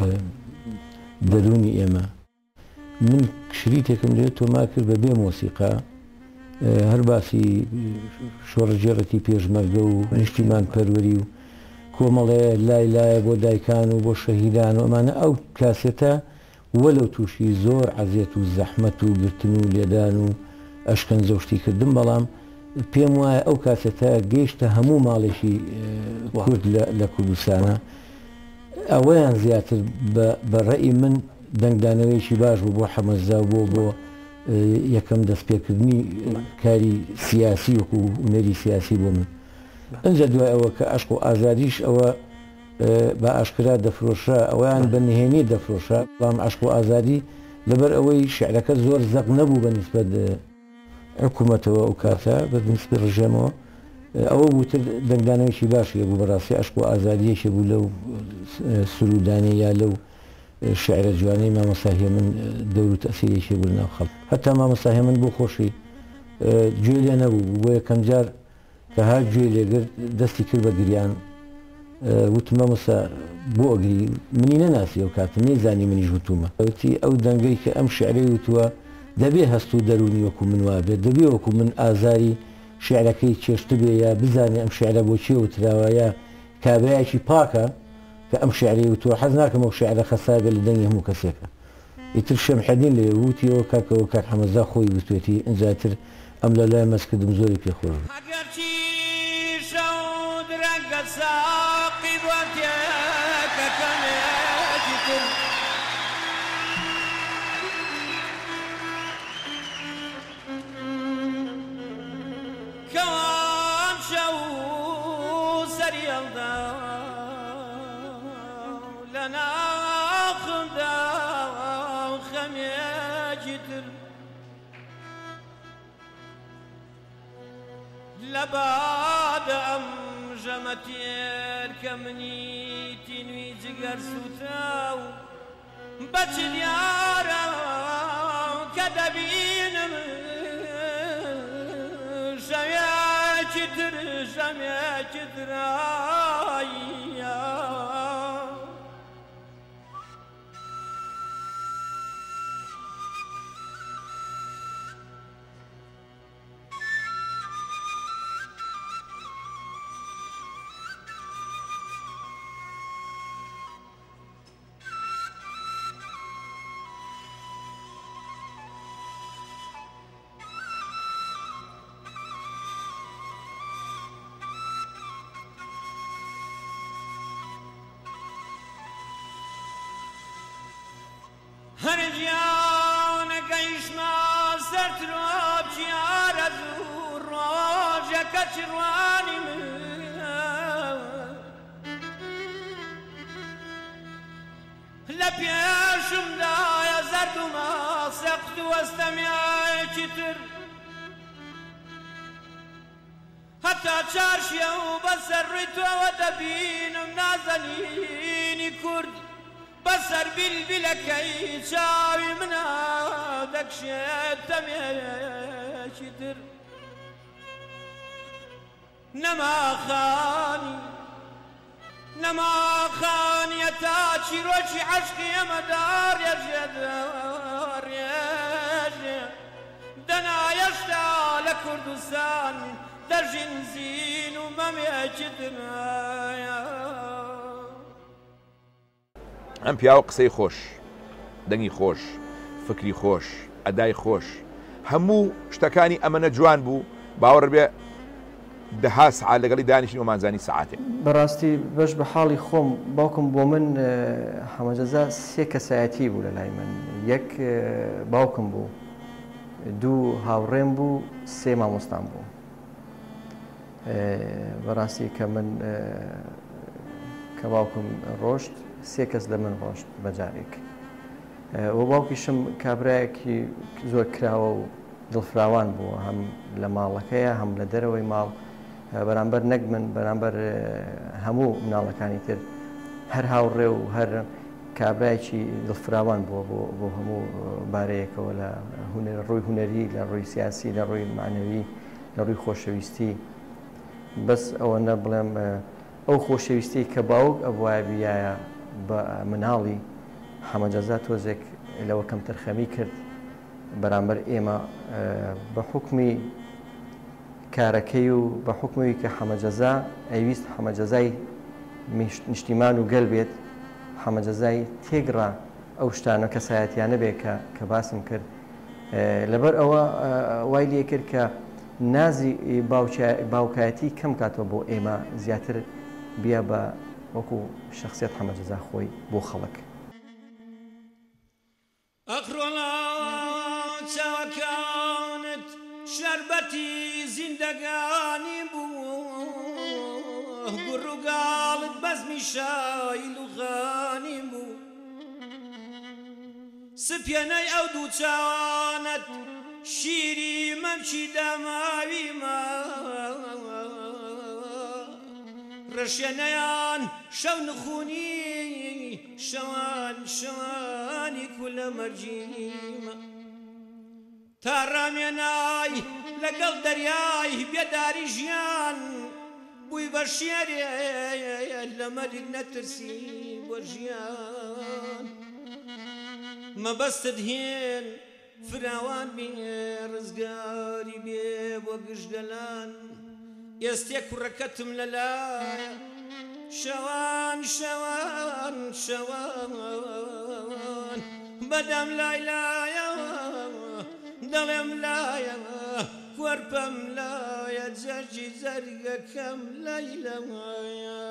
دەرونی ئێمە. من شریتێکم لێ تۆمار کرد بە بێ مۆسیقا هەر باسی شۆڕەجێڕەتی پێشمەرگە و نیشتیمان پەروەری و کۆمەڵێ لای لایە بۆ دایکان و بۆ شەهیدان و ئەمانە ئەو کاسێتە وەلەو تووشی زۆر عەزیەت و زەحمەت و گرتن و لێدان و ئەشکەنجە و شتی کردم بەڵام پێم وایە ئەو کاسێتە گەیشتە هەموو ماڵێکی کورد لە کوردستانە ئەوەیان زیاتر بە ڕێی من دەنگدانەوەیکی باش بوو بۆ حەمەزا بۆ بۆ یەکەم دەستپێکردنی کاری سیاسی وەکو هونەری سیاسی بۆ من. ئەنجە دوای ئەوە کە عشق و ئازادیش ئەوە بە ئاشکرا دەفرۆشە ئەویان بە نهێنی دەفرۆشە بەڵام عشق و ئازادی لەبەر ئەوەی شعرەکە زۆر زەق نەبوو بەنسبەت حکوومەتەوە ئەو کاتە بە نسبەت ڕژێمەوە ئەوە بووتر دەنگدانەوەیکی باشیە بوو بەڕاستی عشق و ئازادیەکی بوو لەو سرودانی یا لەو شعرە جوانەی مامۆستا من دەور و تەسیرێکی بوو ناو خەڵک هەتا مامۆستا من بۆ خۆشی گوێ لێ نەبوو بۆ یەکەم جار کە هات گوێ لێگرت دەستی کرد بە گریان وتم مامۆستا بۆ ئەگری منی نەناسی ئەو کاتە نەیزانی منیش وتومە وتی ئەو دەنگەی کە ئەم شعرەی وتووە دەبێ هەست و دەرونی وەکو من وابێت دەبێ وەکو من ئازاری شعرەکەی چێشت بێ یا بزانێ ئەم شعرە بۆ چێ وتراوە یا کابرایەکی پاکە کە ئەم شعری وتووە حەز ناکەم ئەو شعرە خەساگە لە دەنگی هەموو کەسێکە. ئیتر شەمحەدین لێ وتیەوە کاکەوە کاک حەمەزا خۆی بتوێتی ئەنجاتر ئەم لە لای مەسکردم زۆری پێخۆش بوو. لبعد أم جمتير كمني تنوي جگر سوتاو بچل يارا كدبين جميع كتر جميع كتر هەرگیانە گەیشتمە سەر ترۆبچی ئارەزوو ڕۆژەکە چڕوانی من لە پێشمدایە زەرد و ماسەقت و وەستەمیایەکی تر هەتا چارشیە و بەسەر ڕووی تۆوە دەبینم نازەنینی کورد بەسەر بیلبیلەکەی چاوی منە دەکشێت دەمێکی تر نەماخانی نەماخانیە تا چیرۆکی عەشقی ئەمەدار ڕێژێ ڕێژێ دەنایەشتا لە کوردستان دەژین زین و مەمێکی تنایە ئەم پیاوە قسەی خۆش دەنگی خۆش فکری خۆش ئەدای خۆش هەموو شتەکانی ئەمەنە جوان بوو باوەڕ بێ دەها سعات لەگەڵی دانیشتین ومانزانی سعاتێ بەڕاستی بەش بە حاڵی خۆم باوکم بۆ من حەمەجەزا سێ کەسایەتی بوو لە لای من یەک باوکم بوو دوو هاوڕێم بوو سێ مامۆستام بوو بەڕاستی کە من کە باوکم ڕۆشت سێ کەس لە من ڕۆشت بەجارێک وە باوکیشم کابراایەکی زۆر کراوە و دڵفراوان بووە هەم لە ماڵەکەیە هەم لە دەرەوەی ماڵ بەرامبەر نەک من بەرامبەر هەموو مناڵەکانی تر هەر هاوڕێ و هەر کابراایکی دڵفراوان بووە بۆ هەموو بارەیەکەوە لە ڕووی هونەری لە ڕووی سیاسی لە ڕووی معنەوی لە ڕووی خۆشەویستی بەس ئەوەنە بڵێم ئەو خۆشەویستی کە باوک ئەوایە بیایە بە مناڵی حەمەجەزا تۆزێک لەوە کەم تەرخەمی کرد بەرامبەر ئێمە بە حوکمی کارەکەی و بە حوکمەوەی کە حەمەجەزا ئەویست حەمەجەزای نیشتیمان و گەل بێت حەمەجەزای تێگڕا ئەو شتانە کەسایەتیانە بێ کە باسم کرد لەبەر ئەوە وای لێ کرد کە نازی باوکایەتی کەم کاتەوە بۆ ئێمە زیاتر بیا بە وەکو شخصیت حەمەجەزا خۆی بۆ خەڵک ئەخڕۆڵا چاوەکانت شەربەتی زیندەگانی بوو گوڕ و گاڵت بەزمی شایل و غانی بوو سپێنەی ئەو دوو چاوانت شیری مەمچی داماوی ما ڕەشێنەیان شەو نخونی شەوان شەوانی کولە مەرجیمە تا ڕامێنای لەگەڵ دەریای بێداری ژیان بووی بە شێرێ لە مەریک نەترسی بۆ ژیان مەبەستت هێن فراوان بێ ڕزگاری بێ بۆ گشتگەلان ئێستێ کوڕەکەتم لەلایە شەوان شەوان شەوان بەدەم لای لایەوە دەڵێم لایەوە کوەرپەم لایە جەرجی زەرگەکەم لای لەوایە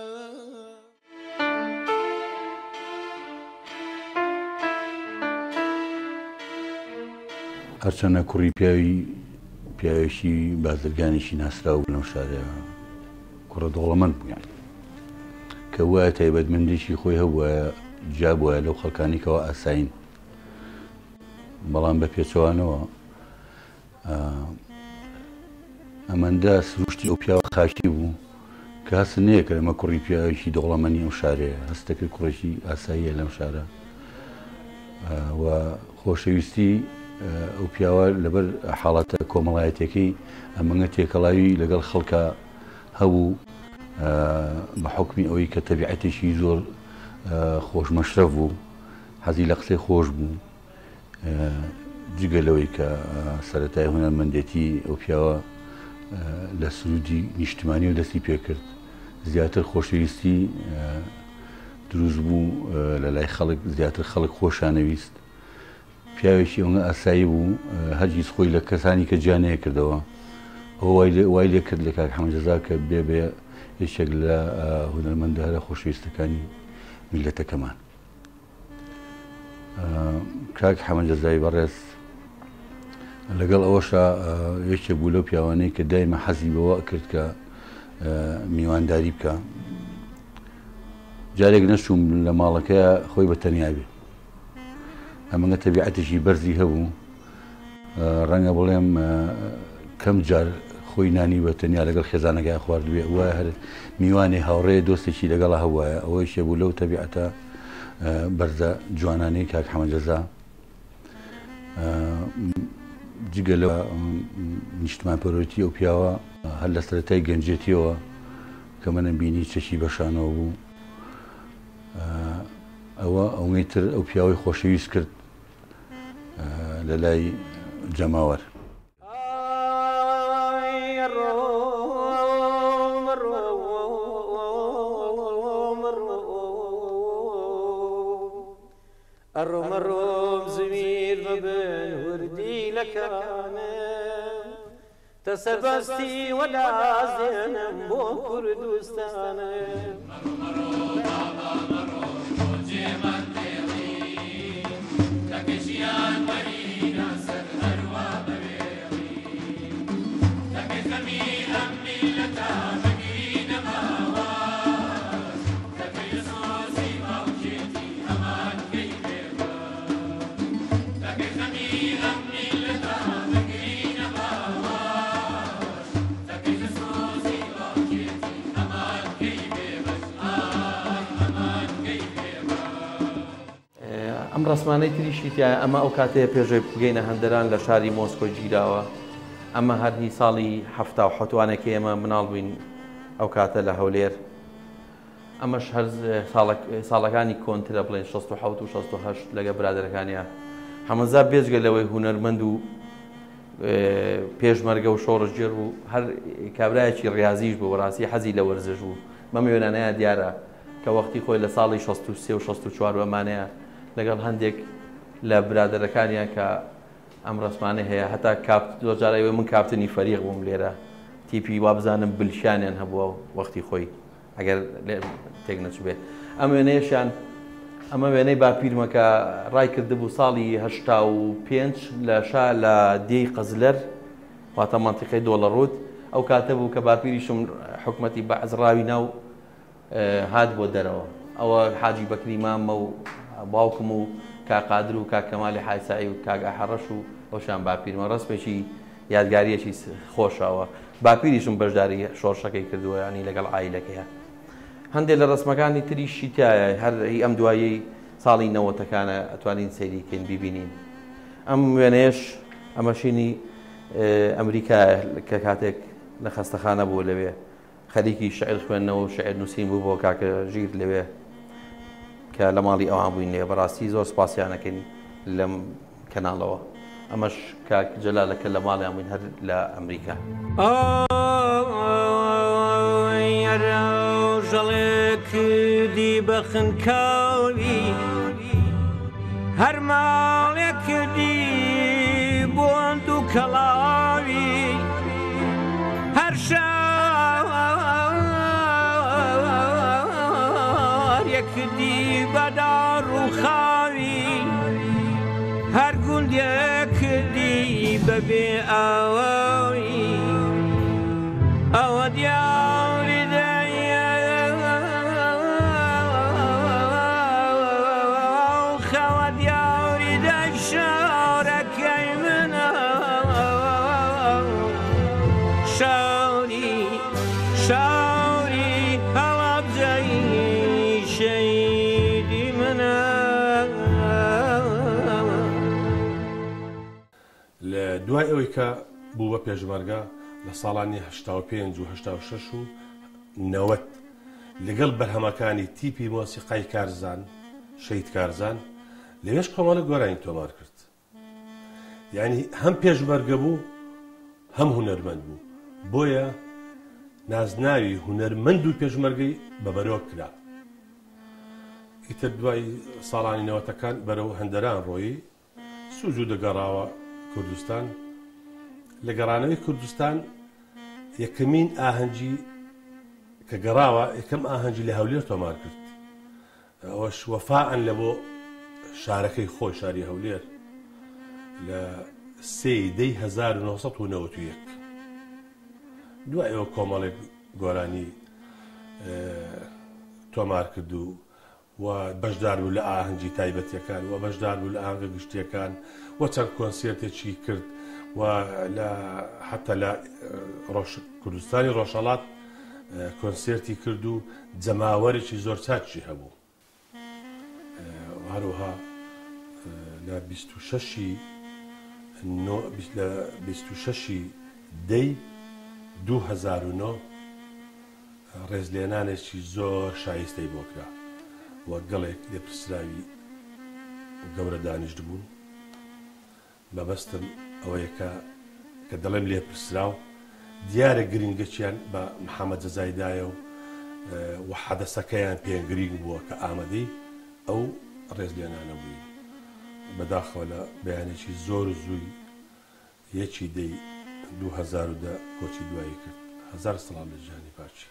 هەرچەنە کوڕی پیاوی پیاوێکی بازرگانێکی ناسرا و لەم شارەیە کوڕە دەوڵەمەند بوویان کە وایە تایبەتمەندێکی خۆی هەبووە جا بووە لەو خەڵکانی کەەوە ئاساین بەڵام بە پێچەوانەوە ئەمەندە سروشتی ئەو پیاوە خاکی بوو کە هەست نەیە کە ئەمە کوڕی پیاوێکی دەوڵەمەندی ئەو شارەیە هەستەکرد کوڕێکی ئاساییە لەم شارە و خۆشەویستی ئەو پیاوە لەبەر حاڵەتە کۆمەڵایەتەکەی ئەمەنگە تێکەڵاوی لەگەڵ خەڵکە هەبوو بە حکمی ئەوەی کە تەبیعەتێکی زۆر خۆشمەشرەف بوو حەزی لە قسەی خۆش بوو جگە لەوەی کە سەرەتای هونەرمەندێتی ئەو پیاوە لە سرودی نیشتیمانی و دەستی پێکرد زیاتر خۆشەویستی دروست بوو لە لای خەڵک زیاتر خەڵک خۆشانەویست پیاوێکی ئەوە ئاسایی بوو هەرگیز خۆی لە کەسانی کە جیانەیە کردەوە ئەو وای لێ کرد لە کاک حەمەدەزا کە بێ بێ یەکێک لە هونەرمەندە هەرە خۆشەویستەکانی میلەتەکەمان کاک حەمەد جەزای بەڕێز لەگەڵ ئەوەشە یەکێک بوو لەو پیاوانەی کە دایمە حەزی بەوە کرد کە میوانداری بکە. جارێک نەچووم لە ماڵەکەیە خۆی بە تەنیا بێ، ئەمەگە تەبیعەتێکی بەرزی هەبوو، ڕەنگە بڵێم کەم جار خۆی نانی بە تەنیا لەگەڵ خێزانەکەی خوارد بێ، وایە هەر میوانی هاوڕێ دۆستێکی لەگەڵا هەوایە. ئەوەی شێ بوو لەو تەبیعەتە بەرزە جوانانەی کاک حەمەد جەزا. جگە لە نیشتمانپەروەردی ئەو پیاوە هەر لە سەرەتای گەنجێتیەوە کە منە بینی چەشی بەشانەوە بوو، ئەوە ئەوەی تر ئەو پیاوەی خۆشەویست کرد لە لای جەماوەر. الروم الروم زميل مبن وردي لكانم تسبستي ولا زينم بو كردستانم الروم الروم بابا مروم وجي من تيغي تكشيان مرينا سر هروا بريغي تكي زميل أمي لتا فقرين ماواز تكي صوصي موجتي أمان كيبي ئەم ڕسمانەی تریشی تایە ئەمە ئەو کاتەیە پێشەوەی بگەینە هەندەران لە شاری مۆسکۆ گیراوە. ئەمە هەرهی ساڵی هەفتا و حوتوانێکی ئێمە مناڵ بووین ئەو کاتە لە هەولێر. ئەمەش هەر ساڵەکانی کۆنترە بڵێن شەست و حەوت و شەست و هەشت لەگە برادەرەکانیان. حەمەزا بێجگە لەوەی هونەرمەند و پێشمەرگە و شۆڕژگێر و هەر کابرایەکی ڕاضیش بوو، ڕاستی حەزی لە وەرزش بوو. بەم وێنانەیە دیارە کە وەختی خۆی لە ساڵی شەست و سێ و شەست و چوار ئەمانەیە لەگەڵ هەندێک لە برادەرەکانیان کە ئەم ڕسمانە هەیە، هەتا زۆر جارەوە من کاپتنی فەریق بووم لێرە، تیپی وا بزانم بلشانیان هەبووە وەختی خۆی ئەگەر تێک نەچبێت. ئەم وێنەیەشیان ئەمە وێنەی باپیرمەکە ڕای کردبوو ساڵی هەشتا و پێنج لە شا لە دێی قەزلەر واتە مانتیقەی دۆڵەڕوت. ئەو کاتە بوو کە باپیریشم حکومەتی بەعزراوی ناو هات بۆ دەرەوە. ئەوە حاجی بەکری مامە و باوکم و کاقادر و کاکەمالی حایسایی و کاک ئەحەڕەش و ئەوشان باپیرمە. ڕستمێکی یادگاریەکی خۆشەوە. باپیریشم بەشداری شۆڕشەکەی کردووە، ینی لەگەڵ عایلەکەیە. هەندێک لە ڕسمەکانی تریشی تایە، هەر ئەم دوایی ساڵی نەوەتەکانە ئەتوانین سەیریکەین بیبینین. ئەم وێنەیەش ئەمەشینی ئەمریکا کە کاتێک لە خەستەخانە بوو لەوێ خەریکی شعر خوێندنەوە و شعر نووسین بوو بۆ کاکە ژیر لەوێ کە لە ماڵی ئەوان بووین لێ. بەڕاستی زۆر سپاسیانەکەین لەم کەناڵەوە. ئەمەش کاک جەلالەکە لە ماڵیان بووین هەر لە ئەمریکا. ژەڵێک دی بە خنکاوی هەر ماڵێک دی بۆند و کەڵاوی هەر شار یەکدی بەدار و خاوی هەر گوندێکدی بەبێ ئاوی ئەوە دیاوری دوای ئەوەی کە بوو بە پێشمەرگە لە ساڵانی هەشتا و پێنج و هەشتا و شەش و نەوەت لەگەڵ بەرهەمەکانی تیپی مۆسیقای کارزان شەید کارزان لەوێش کۆمەڵە گۆرانی تۆمار کرد. یعنی هەم پێشمەرگە بوو هەم هونەرمەند بوو، بۆیە نازناوی هونەرمەند و پێشمەرگەی بەبەرەوە کرا. ئیتر دوای ساڵانی نەوەتەکان بەرەو هەندەران ڕۆیی سوود و دەگەڕاوە کوردستان. لە گەڕانەوەی کوردستان یەکەمین ئاهەنگی کە گەڕاوە یەکەم ئاهەنگی لە هەولێر تۆمار کرد. ئەوەش وەفاعەن لە بۆ شارەکەی خۆی شاری هەولێر لە سێی دەی هەزار و نۆسەد و نەوەت و یەک دوای ئەوە کۆمەڵێک گۆرانی تۆمار کرد و و بەشدار بوو لە ئاهەنگی تایبەتیەکان و بەشدار بوو لە ئاهەنگە گشتیەکان و چەند کۆنسێرتێکی کرد و لە حتا لە کوردستانی ڕۆژهەڵات کۆنسێرتی کرد و جەماوەرێکی زۆر چاکشی هەبوو هەروەها لە بیست و شەشی لە بیست و شەشی دەی دوو هەزار و نۆ ڕێزلێنانێکی زۆر شایستەی بۆ کرا وە گەڵێک لێپرسراوی گەورە دانیشت بوون بەبەستم ئەوەیەکە کە دەڵێم لێپرسراو دیارە گرنگەکیان بە محەممەد جەزایدایە و حەدەسەکەیان پێیان گرنگ بووە کە ئامادەی ئەو ڕێزلێنانە بووی بەداخەوە لە بەیانێکی زۆر زووی یەکی دەی دوو هەزار و دە کۆچی دوایی کرد هەزار سەڵام لە ژیانی پاچی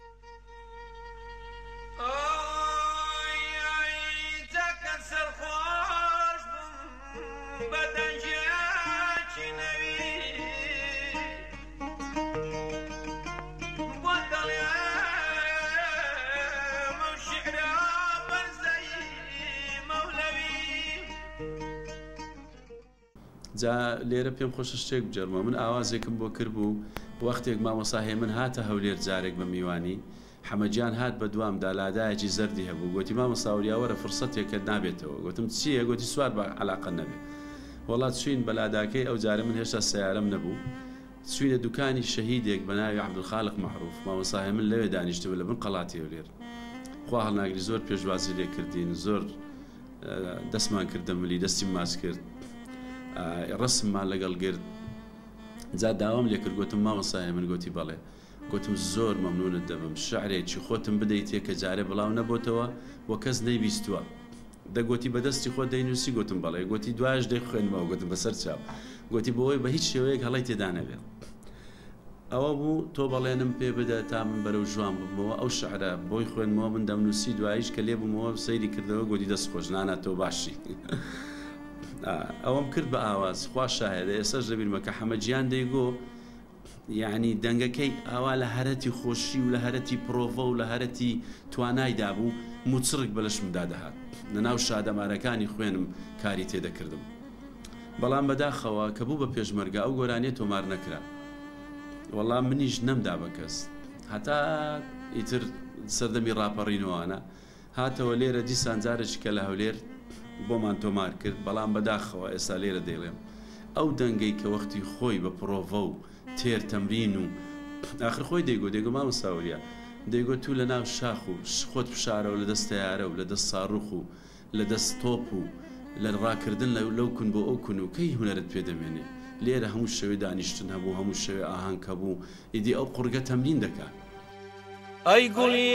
جا لێرە پێم خۆشە شتێک بجەرمە من ئاوازێکم بۆ کرد بوو وەختێک مامۆساهێ من هاتە هەولێر جارێک بە میوانی حەمەجیان هات بە دوامدا لادایەکی زەردی هەبوو گوتی مامۆساوریاوەرە فرسەتێکە نابێتەوە گوتم چییە گوتی سوار بە عەلاقە نەبێ وڵات چوین بە لاداکەی ئەو جارە من هێشتا سەیارەم نەبوو چوینە دوکانی شەهیدێک بە ناوی عەبدولخالق مەعروف مامۆساهێ من لەوێ دانیشتبوو لە بن قەڵاتی هەولێر خوا هەڵناگری زۆر پێشوازی لێ کردین زۆر دەستمان کردە ملی دەستی ماچ کرد ڕسممان لەگەڵ گرت جا داوام لێ کرد گوتم مامۆسایە من گوتی بەڵێ گوتم زۆر مەمنونت دەبم شعرێکی خۆتم بدەیتێ کە جارێ بڵاو نەبووتەوە و کەس نەیبیستووە دەگوتی بەدەستی خۆ دەینووسی گوتم بەڵێ گوتی دوایش دەی خوێنمەوە گوتم بەسەر چاو گوتی بۆەوەی بە هیچ شێوەیەک هەڵی تێدا نەبێت ئەوە بوو تۆ بەڵێنم پێ بدە تا من بەرەو ژوان ببمەوە ئەو شعرە بۆی خوێنمەوە من دەمنووسی دوایش کە لێ بمەوە سەیری کردەوە گوتی دەست خۆش نانە تۆ باشی ئەوەم کرد بە ئاواز خوا شاهێدە ئێسەش دەبینمە کە حەمەجیان دەیگۆ یعنی دەنگەکەی ئاوا لە هەرەتی خۆشی و لە هەرەتی پرۆڤە و لە هەرەتی توانایدا بوو موچڕک بەلەشمدا دەهات لەناو شادەمارەکانی خوێنم کاری تێدەکردم بەڵام بەداخەوە کە بوو بە پێشمەرگە ئەو گۆرانیە تۆمار نەکرا وەڵام منیش نەمدا بە کەس هەتا ئیتر سەردەمی ڕاپەڕینەوەوانە هاتەوە لێرە دیسان جارێکی کە لە هەولێر بۆمان تۆمار کرد بەڵام بەداخەوە ئێستا لێرە دەیڵێم ئەو دەنگەی کە وەختی خۆی بە پرۆڤە و تێر تەمرین و ئاخر خۆی دەیگۆ دەیگۆ مامۆساوریە دەیگۆ تو لە ناو شاخ و خۆت بشارەوە لە دەست تەیارە و لە دەست ساڕوخ و لە دەست تۆپ و لە ڕاکردن لەو کون بۆ ئەو کون و کەی هونەرت پێدەمێنێ لێرە هەموو شەوێ دانیشتن هەبوو هەموو شەوێ ئاهەنگ هەبوو ئیدی ئەو قورگە تەمرین دەکات ئەی گوڵی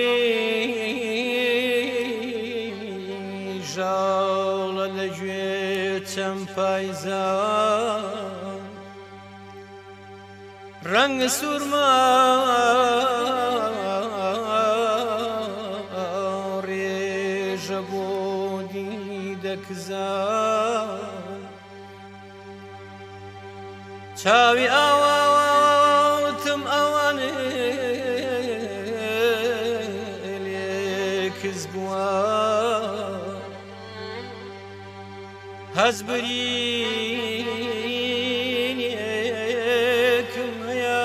ژاڵە لەگوێ چەند پایزان ڕەنگە سوورما ڕێژە بۆ دیدەکزان چاوی ئاواتم ئەوانێ لێکز بووە هەز برینێکم هەیە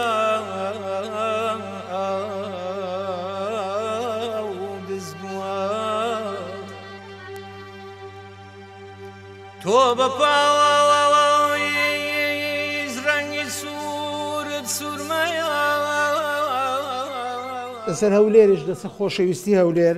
و دز بووە تۆ بە پاوەوەی ڕەنگی سوورت سوورمەیە لەسەر هەولێرش لەسەر خۆشەویستی هەولێر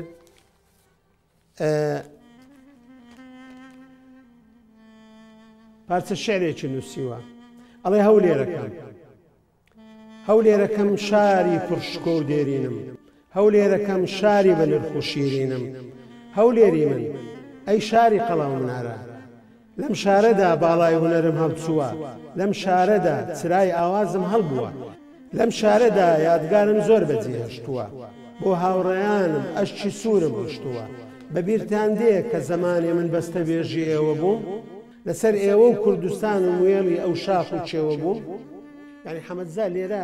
پارچە شعرێکی نووسیوە ئەڵێ هەولێرەکەم هەولێرەکەم شاری پرشکۆ و دێرینم هەولێرەکەم شاری بە نرخ و شیرینم هەولێری من ئەی شاری قەڵاو منارە لەم شارەدا باڵای هونەرم هەڵچووە لەم شارەدا چرای ئاوازم هەڵبووە لەم شارەدا یادگارم زۆر بەجێهێشتووە بۆ هاوڕێیانم ئەشکی سوورم هشتووە بەبیرتان دێ کە زمانی من بەستە بێژی ئێوە بووم لەسەر ئێوە و کوردستان و موێڵی ئەو شاخ و چێوە بووم یعنی حەمەدزا لێرە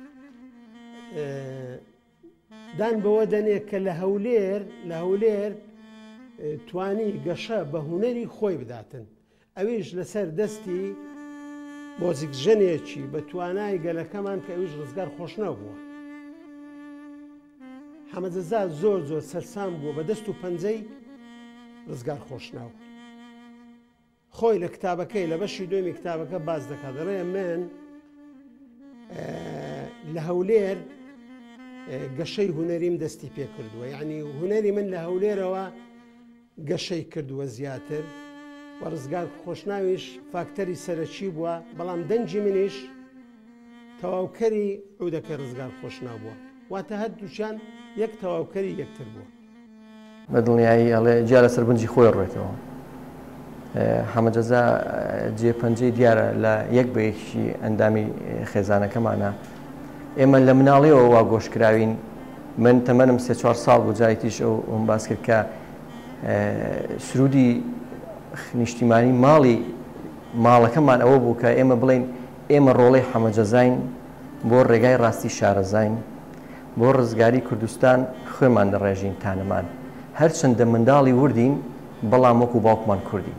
دان بەوە دەنێ کە لە هەولێر لە هەولێر توانی گەشە بە هونەری خۆی بداتن ئەویش لەسەر دەستی مۆزیکژنێکی بە توانای گەلەکەمان کە ئەویش ڕزگار خۆش نەبووە حەمەدزا زۆر زۆر سەرسام بووە بە دەست و پەنجەی ڕزگار خۆشناو خۆی لە کتابەکەی لە بەشی دوێمی کتابەکە باز دەکات ڕێ من لە هەولێر گەشەی هونەریم دەستی پێ کردووە یعنی هونەری من لە هەولێرەوە گەشەی کردووە زیاتر و ڕزگار خۆشناویش فاکتەری سەرەکی بووە بەڵام دەنجی منیش تەواوکەری عودەکە ڕزگار خۆشناو بووە واتە هەردووچیان یەک تەواوکەری یەکتر بووە بە دڵنیایی ئەڵێ جیا لەسەر بنجی خۆی ڕێتەوە حەمەدجەزا جێپەنجەی دیارە لە یەک بەیەکی ئەندامی خێزانەکەمانە ئێمە لە مناڵیەوە وا گۆشکراوین من تەمەنم سێ چوار ساڵ بوو جایتیش ئەو ئەوم باس کرد کە سرودی نیشتیمانی ماڵی ماڵەکەمان ئەوە بوو کە ئێمە بڵین ئێمە ڕۆڵەی حەمەدجەزاین بۆ ڕێگای ڕاستی شارەزاین بۆ ڕزگاری کوردستان خۆمان دەڕێژین تانەمان هەرچەندە منداڵی وردین بەڵام وەکو باوکمان کوردین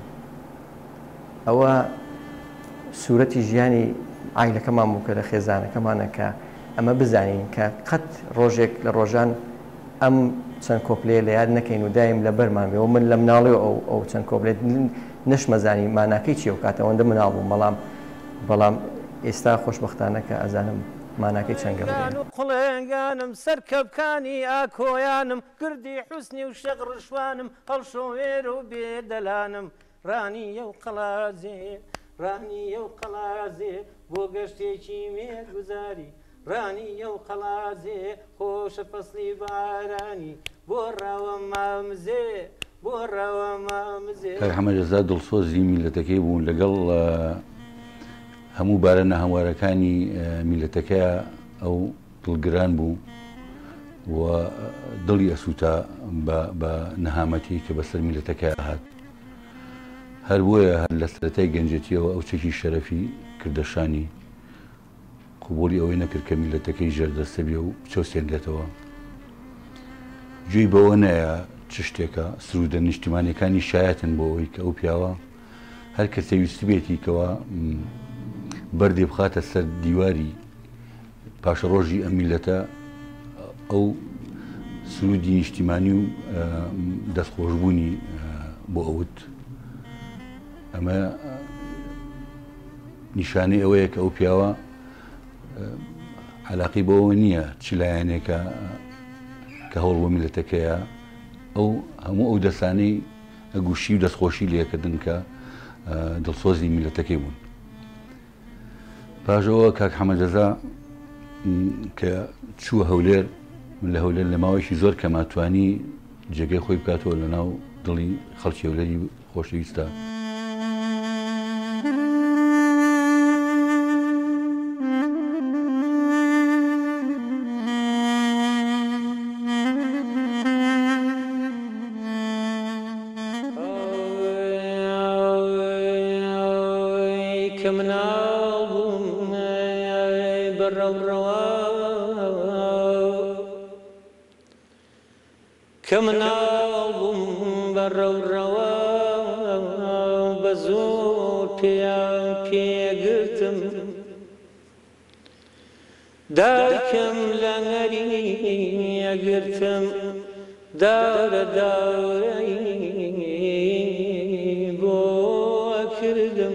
ئەوە سوورەتی ژیانی عایلەکەمان بوو کە لە خێزانەکەمانە کە ئەمە بزانین کە قەت ڕۆژێک لە ڕۆژان ئەم چەند کۆپلێ لە یاد نەکەین و دایم لە بەرمان بێ و من لە مناڵی ئەو ئەو چەند کۆپلێت نەشمەزانی ماناکەی چیە و کاتەوەندە مناڵ بوو بەڵام بەڵام ئێستا خۆشبەختانە کە ئەزانم ماناکەی چەنگە قڵێنگانم سەرکەبکانی ئاکۆیانم گردی حوسنی و شەق ڕشوانم هەڵشۆوێر و بێدەلانم ڕانیە و قەڵازێ ڕانیە و قەڵازێ بۆ گەشتێکی مێرگوزاری ڕانیە و قەڵازێ خۆشە فەسڵی بارانی بۆ ڕاوە مامزێ بۆ ڕاوە مامزێ حەمەدجەزا دڵسۆزی میلەتەکەی بوون لەگەڵ هەموو بارە هەوارەکانی میلەتەکە ئەو دڵگران بوو و دڵی ئەسووتا بە نەهامەتی کە بەسەر میلەتەکە هات هەر بۆیە هەر لە سەرەتای گەنجەتیەوە ئەو چەکی شەرەفی کردەشانی قوبولی ئەوەی نەکرد کە میلەتەکەی ژەردەستە بێ و چەوسێنرێتەوە گوێی بەوە نایە چ شتێکە سرودە نیشتیمانیەکانی شایەتن بۆ ئەوەی کە ئەو پیاوە هەر کەسێ ویستی بێتی کەوە بەردێ بخاتە سەر دیواری پاشە ڕۆژی ئەم میلەتە ئەو سرودی نیشتیمانی و دەستخۆشبوونی بۆ ئەوت ئەمە نیشانەی ئەوەیە کە ئەو پیاوە عەلاقی بەوە نییە چ لایەنێکە کە هەوڵ بۆ میلەتەکەیە ئەو هەموو ئەو دەسانەی ئەگوشی و دەستخۆشی لێکردن کە دڵسۆزی میلەتەکەی بوون پاشەوە کاک حەمەدجەزا کە چووە هەولێر من لە هەولێر لە ماوەیەکی زۆر کەماتوانی جێگەی خۆی بکاتەوە لە ناو دڵی خەڵکی هەولێری خۆشەویستە کە مناڵبووم بە ڕەوڕەوە بە زۆر پێیان پێگرتم دایکم لە نەریەگرتم داورە داورەی بۆ کردم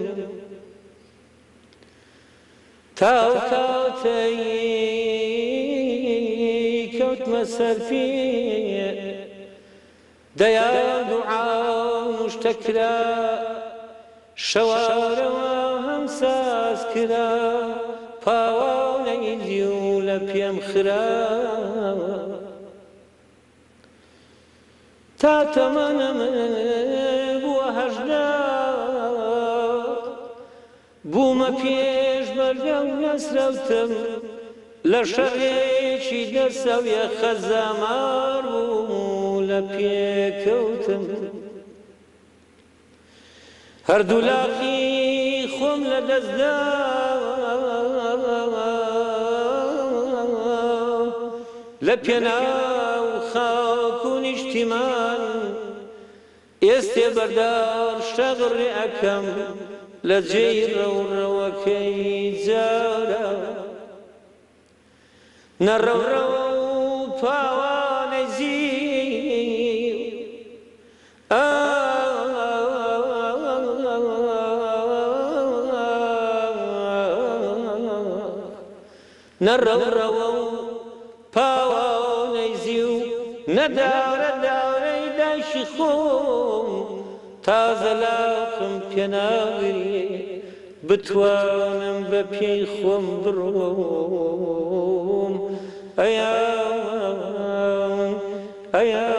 تاو تاوتەی کەوتمە سەرفی دەیا دوعا شتەکرا شەوارەوە هەم ساز کرا پاوانەی و لە پێم خرا تا تەمەنم بووە هەژدا بوومە پێش بەرگە و نەسرەوتم لە شەڕێکی دەرسەویە خەزامار بوو لە لە پێکەوتم هەردوو لاقی خۆم لە دەستدا لە پێناو خاک و نیشتیمان ئێستێ بەردار شەغڕێ ئەەکەم لە جێی ڕەوڕەوەکەی جارە نەڕەوڕەوە و پاوانەی زیو نەڕەوڕەوە و پاوانەی زیو نەداورە داورەی داشی خۆم تازە لاقم پێناوێ بتوانم بە پێی خۆم بڕۆم ئەیا ئەیا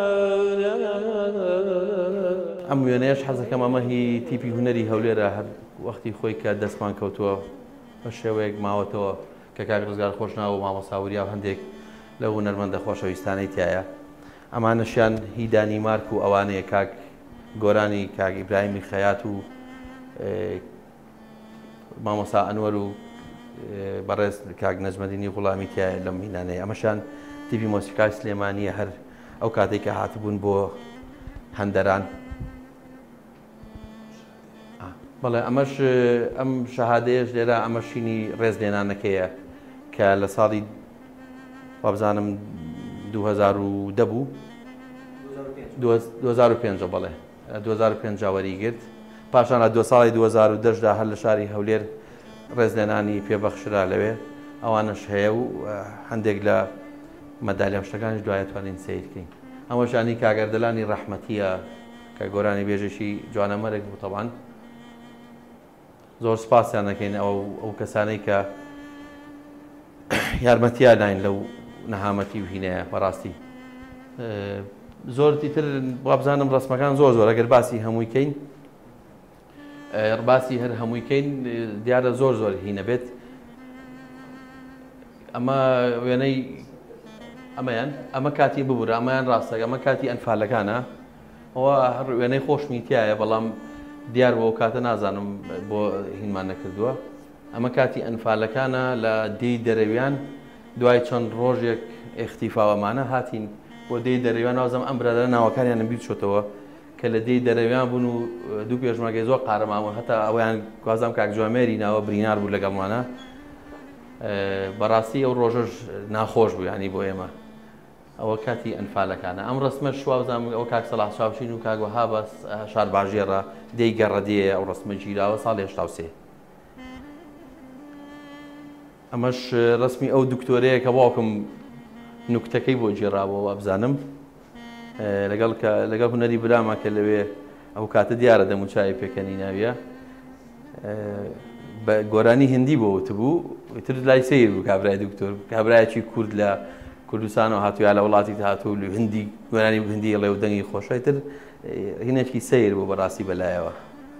ئەم وێنەیەش حەزەکەم ئەمە هی تیپی هونەری هەولێرە هەر وەختی خۆی کە دەستمان کەوتووە بە شێوەیەک ماوەتەوە کە کاک ڕزگار خۆشناوە و مامۆساوریا و هەندێک لە هونەرمەندە خۆشەویستانەی تایە ئەمانەشیان هی دانیمارک و ئەوانەیە کاک گۆرانی کاک ئیبراهیمی خەیات و مامۆسا ئەنوەر و بەڕێز کاک نەجمەدینی غوڵامی تایە لەم مینانەیە ئەمەشان تیپی مۆسیقای سلێمانیە هەر ئەو کاتێک کە هاتبوون بۆ هەندەران بەڵێ ئەمەش ئەم شەهادەیەش لێرە ئەمەشینی ڕێزلێنانەکەیە کە لە ساڵی وابزانم دوو هەزار و دە بوو دوو هەزار و پێنج بەڵێ دوو هەزار و پێنج وەریگرت پاشان لە دو ساڵی دوو هەزار و دەشدا هەر لە شاری هەولێر ڕێزلێنانی پێبەخشرا لەوێ ئەوانش هەیە و هەندێک لە مەدالیە شتەکانیش دوایە توانین سیرکەین ئەمەشانی کاگەردەلانی ڕەحمەتیە کە گۆرانی بێژەشی جوانەمەرێک بوو تەبان زۆر سپاسیان دەکەین ئەو ئەو کەسانەی کە یارمەتیان داین لەو نەهامەتی و هینەیە بەڕاستی زۆر دیتر وابزانم ڕسمەکان زۆر زۆر ئەگەر باسی هەموویکەین ڕباسی هەر هەموویکەین دیارە زۆر زۆر هینە بێت ئەمە وێنەی ئەمەیان ئەمە کاتی ببوورە ئەمەیان ڕاستە ئەمە کاتی ئەنفالەکانە ئەوە هەر وێنەی خۆشمیتیایە بەڵام دیار بۆ کاتە نازانم بۆ هینمان نەکردووە ئەمە کاتی ئەنفالەکانە لە دەی دەرەویان دوای چەند ڕۆژێک ئێختیفاوەمانە هاتین بۆ دەی دەرەویان وازم ئەم برادرە ناوەکانیان بیر چۆتەوە کە لە دەی دەرەویان بوون و دوو پێشمەرگەی زۆر قارەماوە هەتا ئەویان گوازام کاک جوامێری ناوە برینار بوو لەگەڵمانە بەڕاستی ئەو ڕۆژەش ناخۆش بوو ینی بۆ ئێمە ئەوە کاتی ئەنفالەکانە ئەم ڕسمە شوازام ئەو کاک سەلاح چاوشین و کاک وەهاب شار باژێڕە دەی گەڕەدیە ئەو ڕسمە گیراوە ساڵی هەشتا و سێ ئەمەش ڕسمی ئەو دکتۆرەیە کە باوکم نوکتەکەی بۆ گێڕاوەوە بزانم لەگەڵ لەگەڵ هونەری براما کە لەوێ ئەو کاتە دیارە دەموچای پێکەنی ناویە بە گۆرانی هندی بۆ وتبوو تر لای سیر بوو کابرای دکتۆر کابرایەکی کورد لە کوردستانەوە هاتووە لە وڵاتی هاتوو هندی گۆرانی هندی لێ و دەنگی خۆشای تر هینێکی سیر بوو بەڕاستی بەلایەوە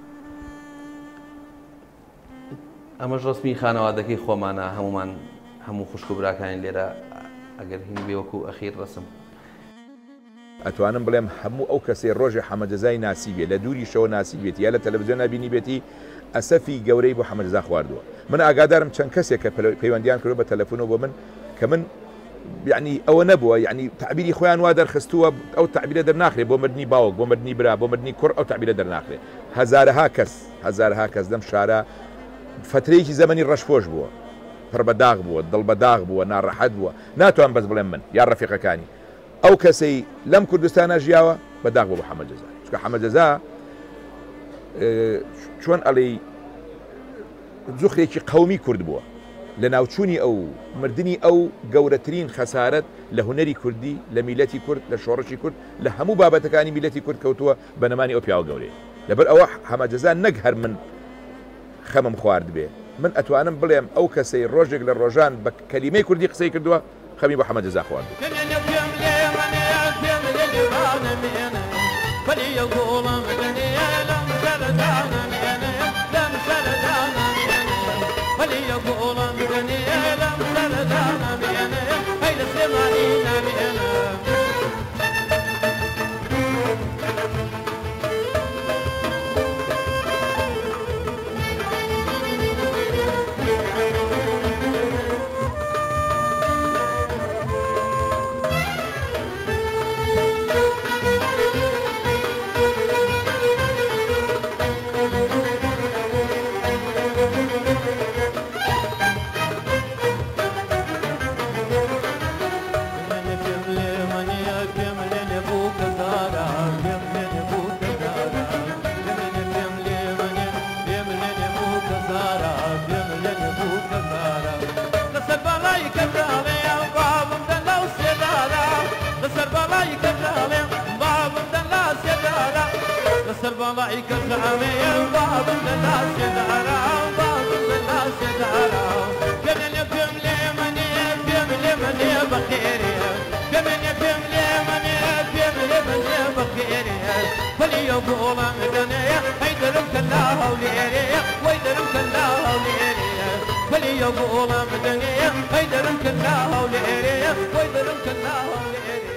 ئەمەش ڕسمی خانەوادەکەی خۆمانە هەمومان هەموو خوشک و براکانی لێرە ئەگەر هینی بێوەکو ئەخیر ڕسم ئەتوانم بڵێم هەموو ئەو کەسێ ڕۆژی حەمەدەزای ناسی بێت لە دووری شەوە ناسی بێت یا لە تەلەڤیزیۆن نبینی بێتی ئەسەفی گەورەی بۆ حەمەدەزا خواردووە من ئاگادارم چەند کەسێک کە پەیوەندیان کردو بە تەلەفۆنەوە بۆ من کە من یعنی ئەوە نەبووە یعنی تعبیری خۆیان وا دەرخستووە ئەو تعبیرە دەرناخرێ بۆ مردنی باوک بۆ مردنی برا بۆ مردنی کوڕ ئەو تعبیرە دەرناخرێ هەزارەها کەس هەزارها کەس دەم شارە فترەیەکی زەمەنی ڕەشپۆش بووە پڕ بەداغ بووە دڵ بەداغ بووە ناڕەحەت بووە ناتوان بەس بڵێم من یا ڕەفیقەکانی ئەو کەسەی لەم کوردستانە ژیاوە بەداغ بوو بە حەمەدەزا چونکە حەمەدەزا چۆن ئەڵێ جوخرێکی قەومی کورد بووە لە ناوچوونی ئەو مردنی ئەو گەورەترین خەسارەت لە هونەری کوردی لە میلەتی کورد لە شۆڕشی کورد لە هەموو بابەتەکانی میلەتی کورد کەوتووە بە نەمانی ئەو پیاوە گەورەیە لەبەر ئەوە حەمەدەزا نەک هەر من خەمم خوارد بێ من ئەتوانم بڵێم ئەو کەسەی ڕۆژێک لە ڕۆژان بە کەلیمەی کوردی قسەی کردووە خەمی بۆ حەمەدەزا خوارد كجالي بابم دلا سدادا لسر بلاي كجالي بابم دلا سدادا لسر بلاي كجالي بابم دلا سدادا بابم دلا سدادا كمن يفهم لي من يفهم لي من بخيري كمن يفهم لي من يفهم لي من بخيري فليقول مدني هيدرك الله وليري ويدرك الله وليري فليقول مدني هيدرك الله وليري ويدرك الله وليري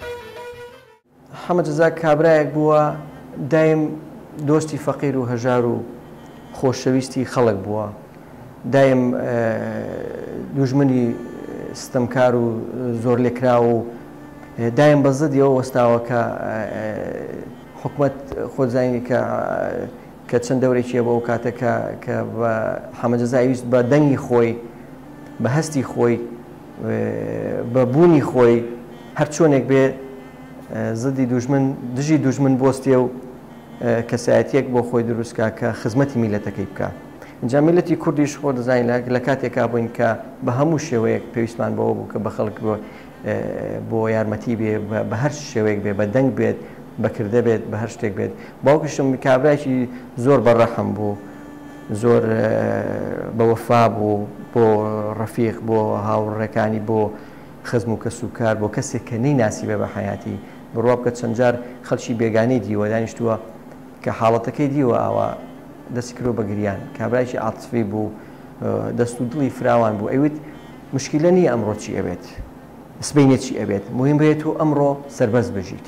حەمەد جەزا کابرایەک بووە دایم دۆستی فەقیر و هەژار و خۆشەویستی خەڵک بووە دایم دوژمنی ستەمکار و زۆر لێکرا و دایم بەزدیەوە وەستاوە کە حکومت خۆزانی کە کە چەند دەورێکیە بۆ ئەو کاتەکە کە بە حەمەد جەزا ویست بە دەنگی خۆی بە هەستی خۆی بە بوونی خۆی هەر چۆنێک بێ زدی دوژمن دژی دوژمن بۆستێ و کەسایەتیەک بۆ خۆی دروستکە کە خزمەتی میلەتەکەی بکە اینجا میلەتی کوردیش خۆ دەزانین لە کاتێکا بووین کە بە هەموو شێوەیەک پێویستمان بەوە بوو کە بە خەڵک بۆ یارمەتی بێ بە هەر شێوەیەک بێ بە دەنگ بێت بەکردە بێت بە هەر شتێک بێت باوکیشم کابراایکی زۆر بەڕەحم بوو زۆر بەوەفا بوو بۆ ڕەفیق بۆ هاوڕێکانی بۆ خزم و کەسوکار بۆ کەسێک کە نەیناسی بێ بە حیاتی بڕوا بکە چەند جار خەڵکی بێگانەی دیوە دانیشتووە کە حاڵەتەکەی دیوە ئاوا دەستی کرۆ بە گریان کابراایکی عاتفی بوو دەست و دڵی فراوان بوو ئەویت مشکلە نیە ئەمڕۆ چی ئەبێت سبینێکی ئەبێت مهم بێت و ئەمڕۆ سەربەز بژیت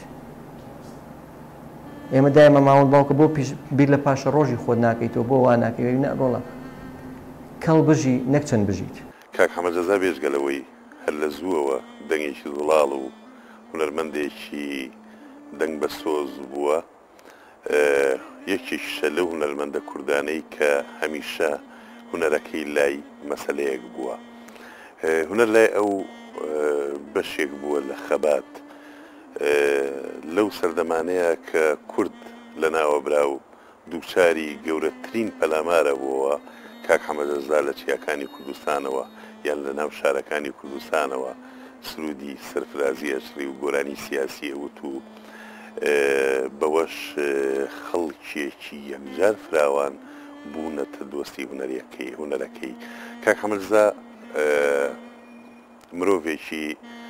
ئێمە دایمە ماوەڵ باوکە بۆ بیر لە پاشە ڕۆژی خۆت ناکەیتەوە بۆ وا ناکەی نەڕۆڵە کەڵ بژی نەک چەند بژیت کاک حەمەد جەزا بێژگەلەوەی هەر لە زووەوە دەنگێکی زڵاڵ و هونەرمەندێکی دەنگ بە سۆز بووە یەکێکیشە لەو هونەرمەندە کوردانەی کە هەمیشە هونەرەکەی لای مەسەلەیەک بووە هونەر لای ئەو بەشێک بووە لە خەبات لەو سەردەمانەیە کە کورد لە ناوەبرا و دووچاری گەورەترین پەلامارە بووە کاک حەمەد جەزا لە چیاکانی کوردستانەوە یان لە ناو شارەکانی کوردستانەوە سرودی سەرفرازی ئەشری و گۆرانی سیاسی ئەوت و بەوەش خەڵکیێکی یەکجار فراوان بوونەتە دۆستی هونەرەکەی هونەرەکەی کاک حەمەد جەزا مرۆڤێکی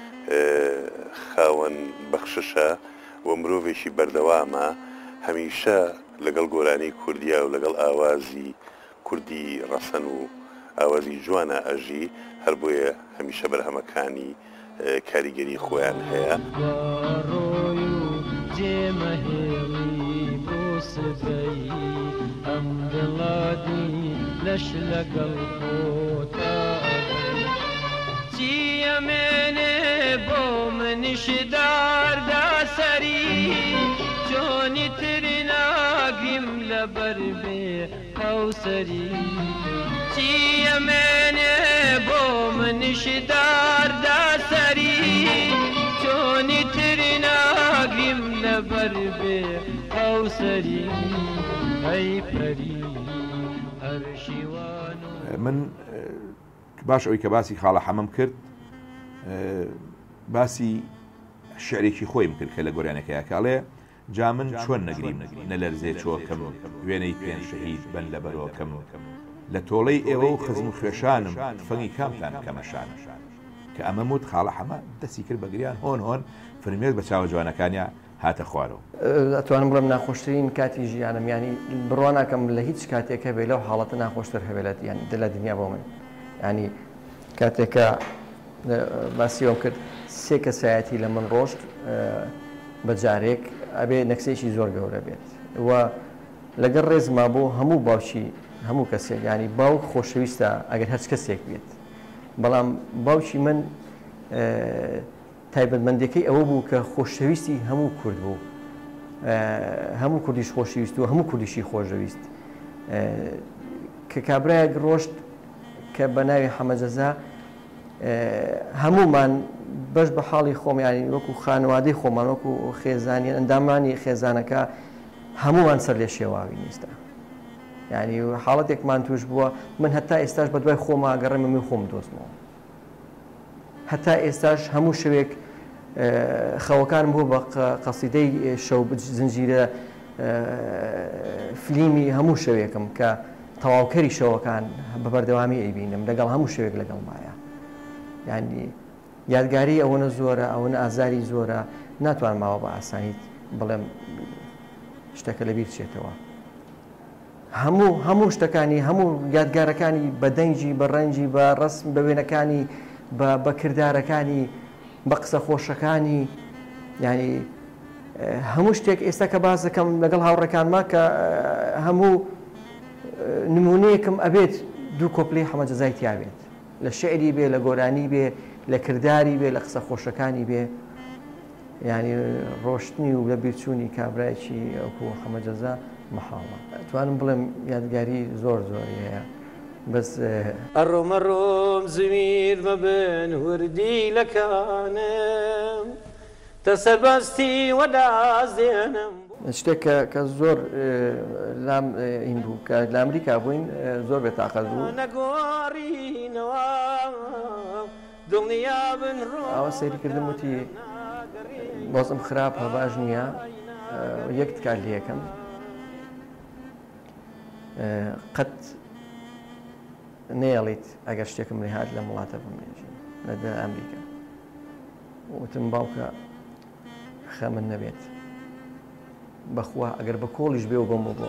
خاوەن بەخششە و مرۆڤێکی بەردەوامە هەمیشە لەگەڵ گۆرانی کوردیا و لەگەڵ ئاوازی کوردی ڕەسەن و ئاوازی جوانە ئەژی هەر بۆیە هەمیشە بەرهەمەکانی کاریگەری خۆیان هەیە ئەم دڵادی لەش لەگەڵ خۆتا چیەمێنێ بۆ منیشداردا سەری چۆنی تری ناگریم لەبەر بێ هەوسەری چیەمێنێ بۆ منیشداردا سەری چۆنی تری ناگریم لەبەر بێ هەوسەری ئەی پەری هەرشیوان من باش ئەوی کە باسی خاڵە حەمەم کرد باسی شعرێکی خۆیم کرد کە لە گۆرانەکەی کاڵێ جا من چۆن نەگریم نەلەرزێ چۆکەم وێنەی پێنج شەهید بن لە بەرۆکەم لە تۆڵەی ئێوە و خزم و خوێشانم فەنگی کامتان کەمەشان کە ئەمە موت خاڵە حەمە دەستی کرد بە گریان هۆن هۆن فرمێت بە چاوە جوانەکانیان هاتە خوارەوە ئەتوانم بڵێم ناخۆشترین کاتی ژیانم ینی بڕوا ناکەم لە هیچ کاتێکە بێ لەو حاڵەتە ناخۆشتر هەبێت یان لە دنیا بۆ من ینی کاتێکە باسیەوە کرد سێ کەسایەتی لە من ڕۆشت بە جارێک ئەبێ نەکسێکی زۆر گەورە بێت و لەگەڵ ڕێزما بۆ هەموو باوکی هەموو کەسێک ینی باوک خۆشەویستە ئەگەر هەرچ کەسێک بێت بەڵام باوکی من تایبەتمەندەکەی ئەوە بوو کە خۆشەویستی هەموو کورد بوو هەموو کوردیش خۆشەویست و هەموو کوردیشی خۆشەویست کە کابرایەک ڕۆشت کە بە ناوی حەمەد جەزا هەمومان بەش بە حاڵی خۆمیانی وەکو خانوادەی خۆمان وەکو خێزانی ئەندامانی خێزانەکە هەمومان سەر لێ شێواوی نیستە ینی حاڵەتێکمان توش بووە من هەتا ئێستاش بە دوای خۆما گەڕێمە من خۆم دۆستمەوە هەتا ئێستاش هەموو شوێک خەوەکان بوو بە قەسیدەی شەو زنجیرە فلیمی هەموو شەوێکم کە تەواوکەری شەوەکان بە بەردەوامی ئەیبینم لەگەڵ هەموو شوێک لەگەڵ مایە یعنی یادگاری ئەوەنە زۆرە ئەوەنە ئازاری زۆرە ناتوان ماوە بە ئاسانیت بڵێم شتەکە لەبیر چێتەوە هەموو هەموو شتەکانی هەموو یادگارەکانی بە دەنگی بە ڕەنجی بە ڕسم بە وێنەکانی بە کردارەکانی بە قسە خۆشەکانی ینی هەموو شتێک ئێستا کە باز دەکەم لەگەڵ هاوڕێکانما کە هەموو نمونەیەکم ئەبێت دوو کۆپلی حەمەدجەزای تیا بێت لە شعری بێ لە گۆرانی بێ لە کرداری بێ لە قسە خۆشەکانی بێ ینی ڕۆشتنی و لە بیرچوونی کابرایکی ئەوکو حەمەدجەزا مەحاڵە توانم بڵێم یادگاری زۆر زۆری هەیە بەس ئەڕۆمە ڕۆم زمیر مەبن وردی لەکانم تەسەربەستی وەدازێنم شتێک کە زۆر لام این بوو کە لە ئەمریکا بووین زۆر بێتاقەت بوو نەگۆڕینەوە دڵنیا بن ئەوە سەیری کردم وتی بۆزم خراپە باش نییە یەک کار لێ یەکەم قەت نێڵیت ئەگەر شتێکم لێ هات لە وڵاتە بمێژین لەدە ئەمریکا وتم باوکە خەمن نەبێت بەخوا ئەگەر بە کۆڵیش بێ و بۆم بۆ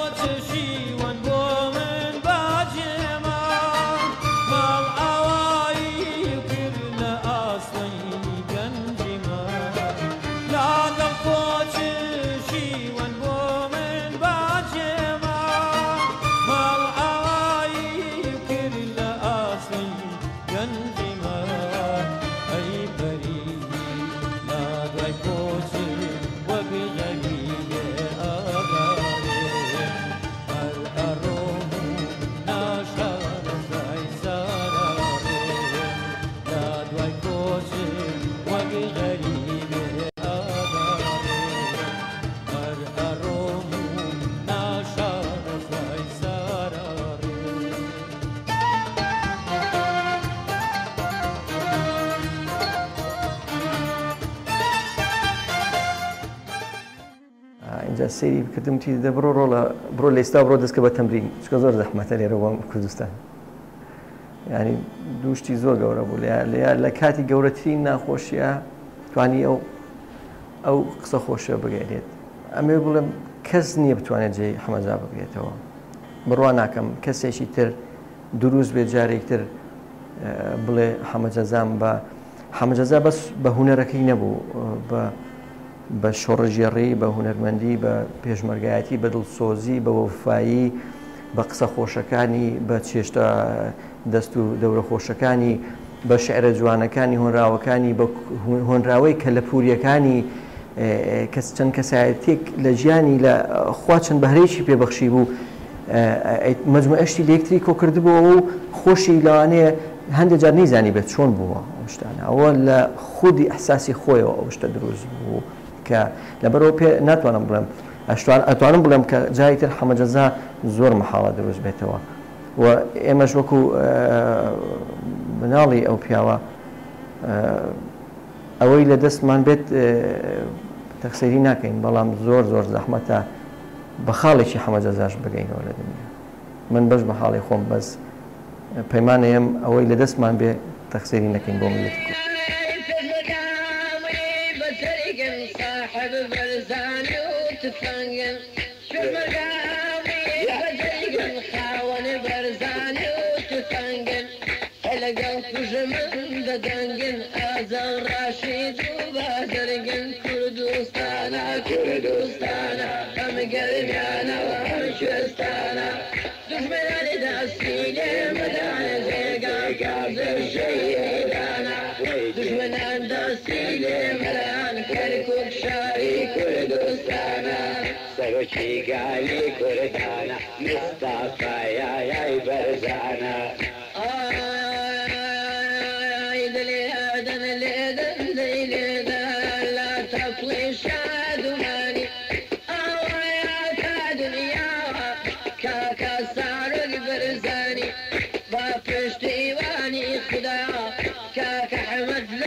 اینجا سەیری کردم تی دە بڕۆ ڕۆڵە بڕۆ لە ئێستا بڕۆ دەستکە بە تەمرین چکە زۆر زەحمەتە لێرە بۆ کوردستان ینی دووشتی زۆر گەورە بوو لە کاتی گەورەترین ناخۆشیە توانی ئەو ئەو قسە خۆشە بگەێنێت ئەمێ بڵێم کەس نییە بتوانێت جێی حەمەدجا ببێتەوە بڕوا ناکەم کەسێکی تر دروست بێت جارێکتر بڵێ حەمەدجەزام بە حەمەدجەزا بەس بە هونەرەکەی نەبوو بە بە شۆڕژێڕی بە هونەرمەندی بە پێشمەرگایەتی بە دڵسۆزی بە وەفایی بە قسە خۆشەکانی بە چێشتە دەست و دەورە خۆشەکانی بە شعرە جوانەکانی هۆنراوەکانی بە هۆنراوەی کە لە پووریەکانی کەس چەند کەسایەتێک لە ژیانی لە خوا چەند بەهرەیەکی پێبەخشی بوو مەجموعەشتی لە یەکتری کۆ کردبووە و خۆشی لەوانەیە هەندێک جار نەیزانی بێت چۆن بووە ئەو شتانە ئەوە لە خودی ئەحساسی خۆیەوە ئەو شتە دروست بوو کە لەبەرەوە پێ ناتوانم بڵێم ئەتوانم بڵێم کە جای تر حەمەدجەزا زۆر مەحاڵە دروست بێتەوە و ئێمەش وەکو مناڵی ئەو پیاوە ئەوەی لە دەستمان بێت تەقسیری ناکەین بەڵام زۆر زۆر زەحمەتە بە خاڵێکی حەمەدجەزاش بگەینەوە لە دنیا من بەش بە حاڵی خۆم بەس پەیمانەیەم ئەوەی لە دەستمان بێ تەقسیری نەکەین بۆ ملەتی کوردستان كردستانا هم قلبيانا وهم شوستانا دشمناني داسيني مدانا زيقا كافر شيدانا دشمنان داسيني مدانا كركوك شاري كردستانا سروشي قالي كردانا مصطفى يا يا برزانا كاك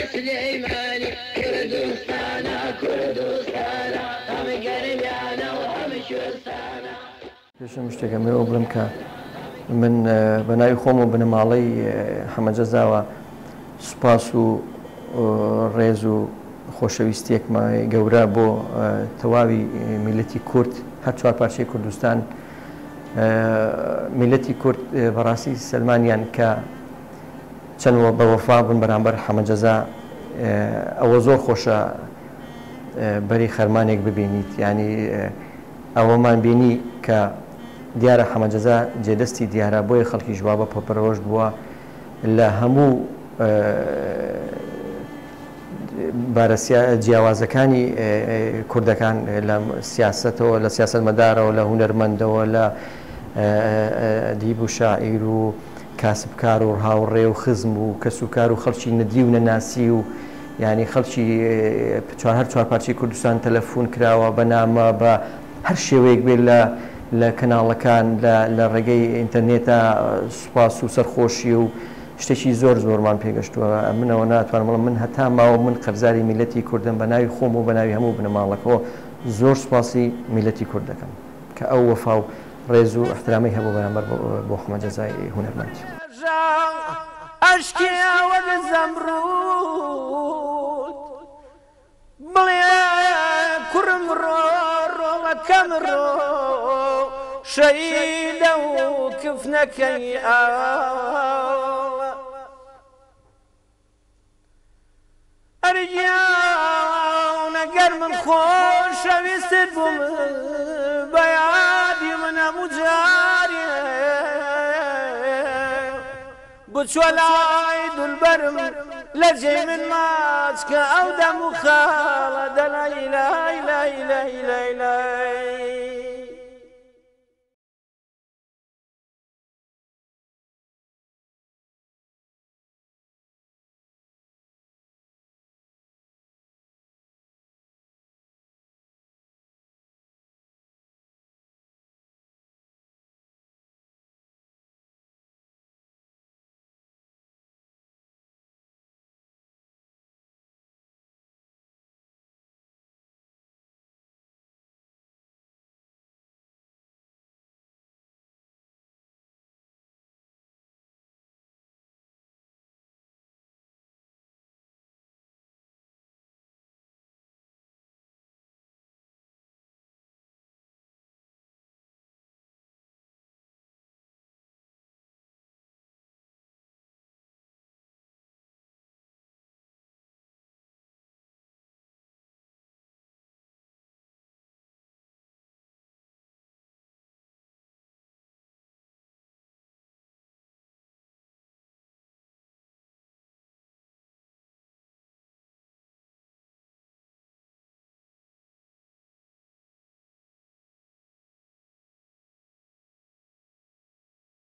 سليماني كردستانا كردستانا هم قرميانا وهم شوستانا پێشم شتێکەمەوە بڵم کە من بەناوی خۆم و بنەماڵەی حەمەد جەزاوە سوپاس و ڕێز و خۆشەویستیەکمای گەورە بۆ تەواوی میلەتی کورد هەر چوار پارچەی کوردستان میلەتی کورد بەڕاستی سلمانیان کە چەندوە بە وەفا بن بەرامبەر حەمەد جەزا ئەوە زۆر خۆشە بەری خەرمانێک ببینیت ینی ئەوەمان بینی کە دیارە حەمەد جەزا جێدەستی دیارە بۆیە خەڵکی ژوا بە پەپەرۆژ بووە لە هەموو بارە جیاوازەکانی کوردەکان لە سیاسەتەوە لە سیاست مەدارەوە لە هونەرمەندەوە لە دیب و شاعیر و کاسبکار و هاوڕێ و خزم و کەسوکار و خەڵکی نەدی و نەناسی و ینی خەڵکی چوار هەر چوار پارچەی کوردستان تەلەفۆن کراوە بە نامە بە هەر شێوەیەک بێت لە لە کەناڵەکان لە ڕێگەی ئینتەرنێتە سوپاس و سەرخۆشی و شتێکی زۆر زۆرمان پێگەشتووە منەوە ناتوانم بڵم من هەتا ماوە من قەرزاری میلەتی کوردم بە ناوی خۆم و بە ناوی هەموو بنەماڵەکەەوە زۆر سوپاسی میلەتی کوورد دەکەم کە ئەو وەفا و ڕێز و احترامی هەبوو بەرامبەر بۆ حەمەد جەزای هونەرمەند ئەشکیاوە زەمڕوود بڵێ کوڕم ڕۆ ڕۆڵەکەم ڕۆ شەیدە و کفنەکەی ئاوە ئەرگیاونە گەر من خۆشەویستت بووم بە یادی منە موجارێ بچوە لای دولبەرم لە جێی من ماچکە ئەو دەم و خاڵە دەلای لای لای لای لای لای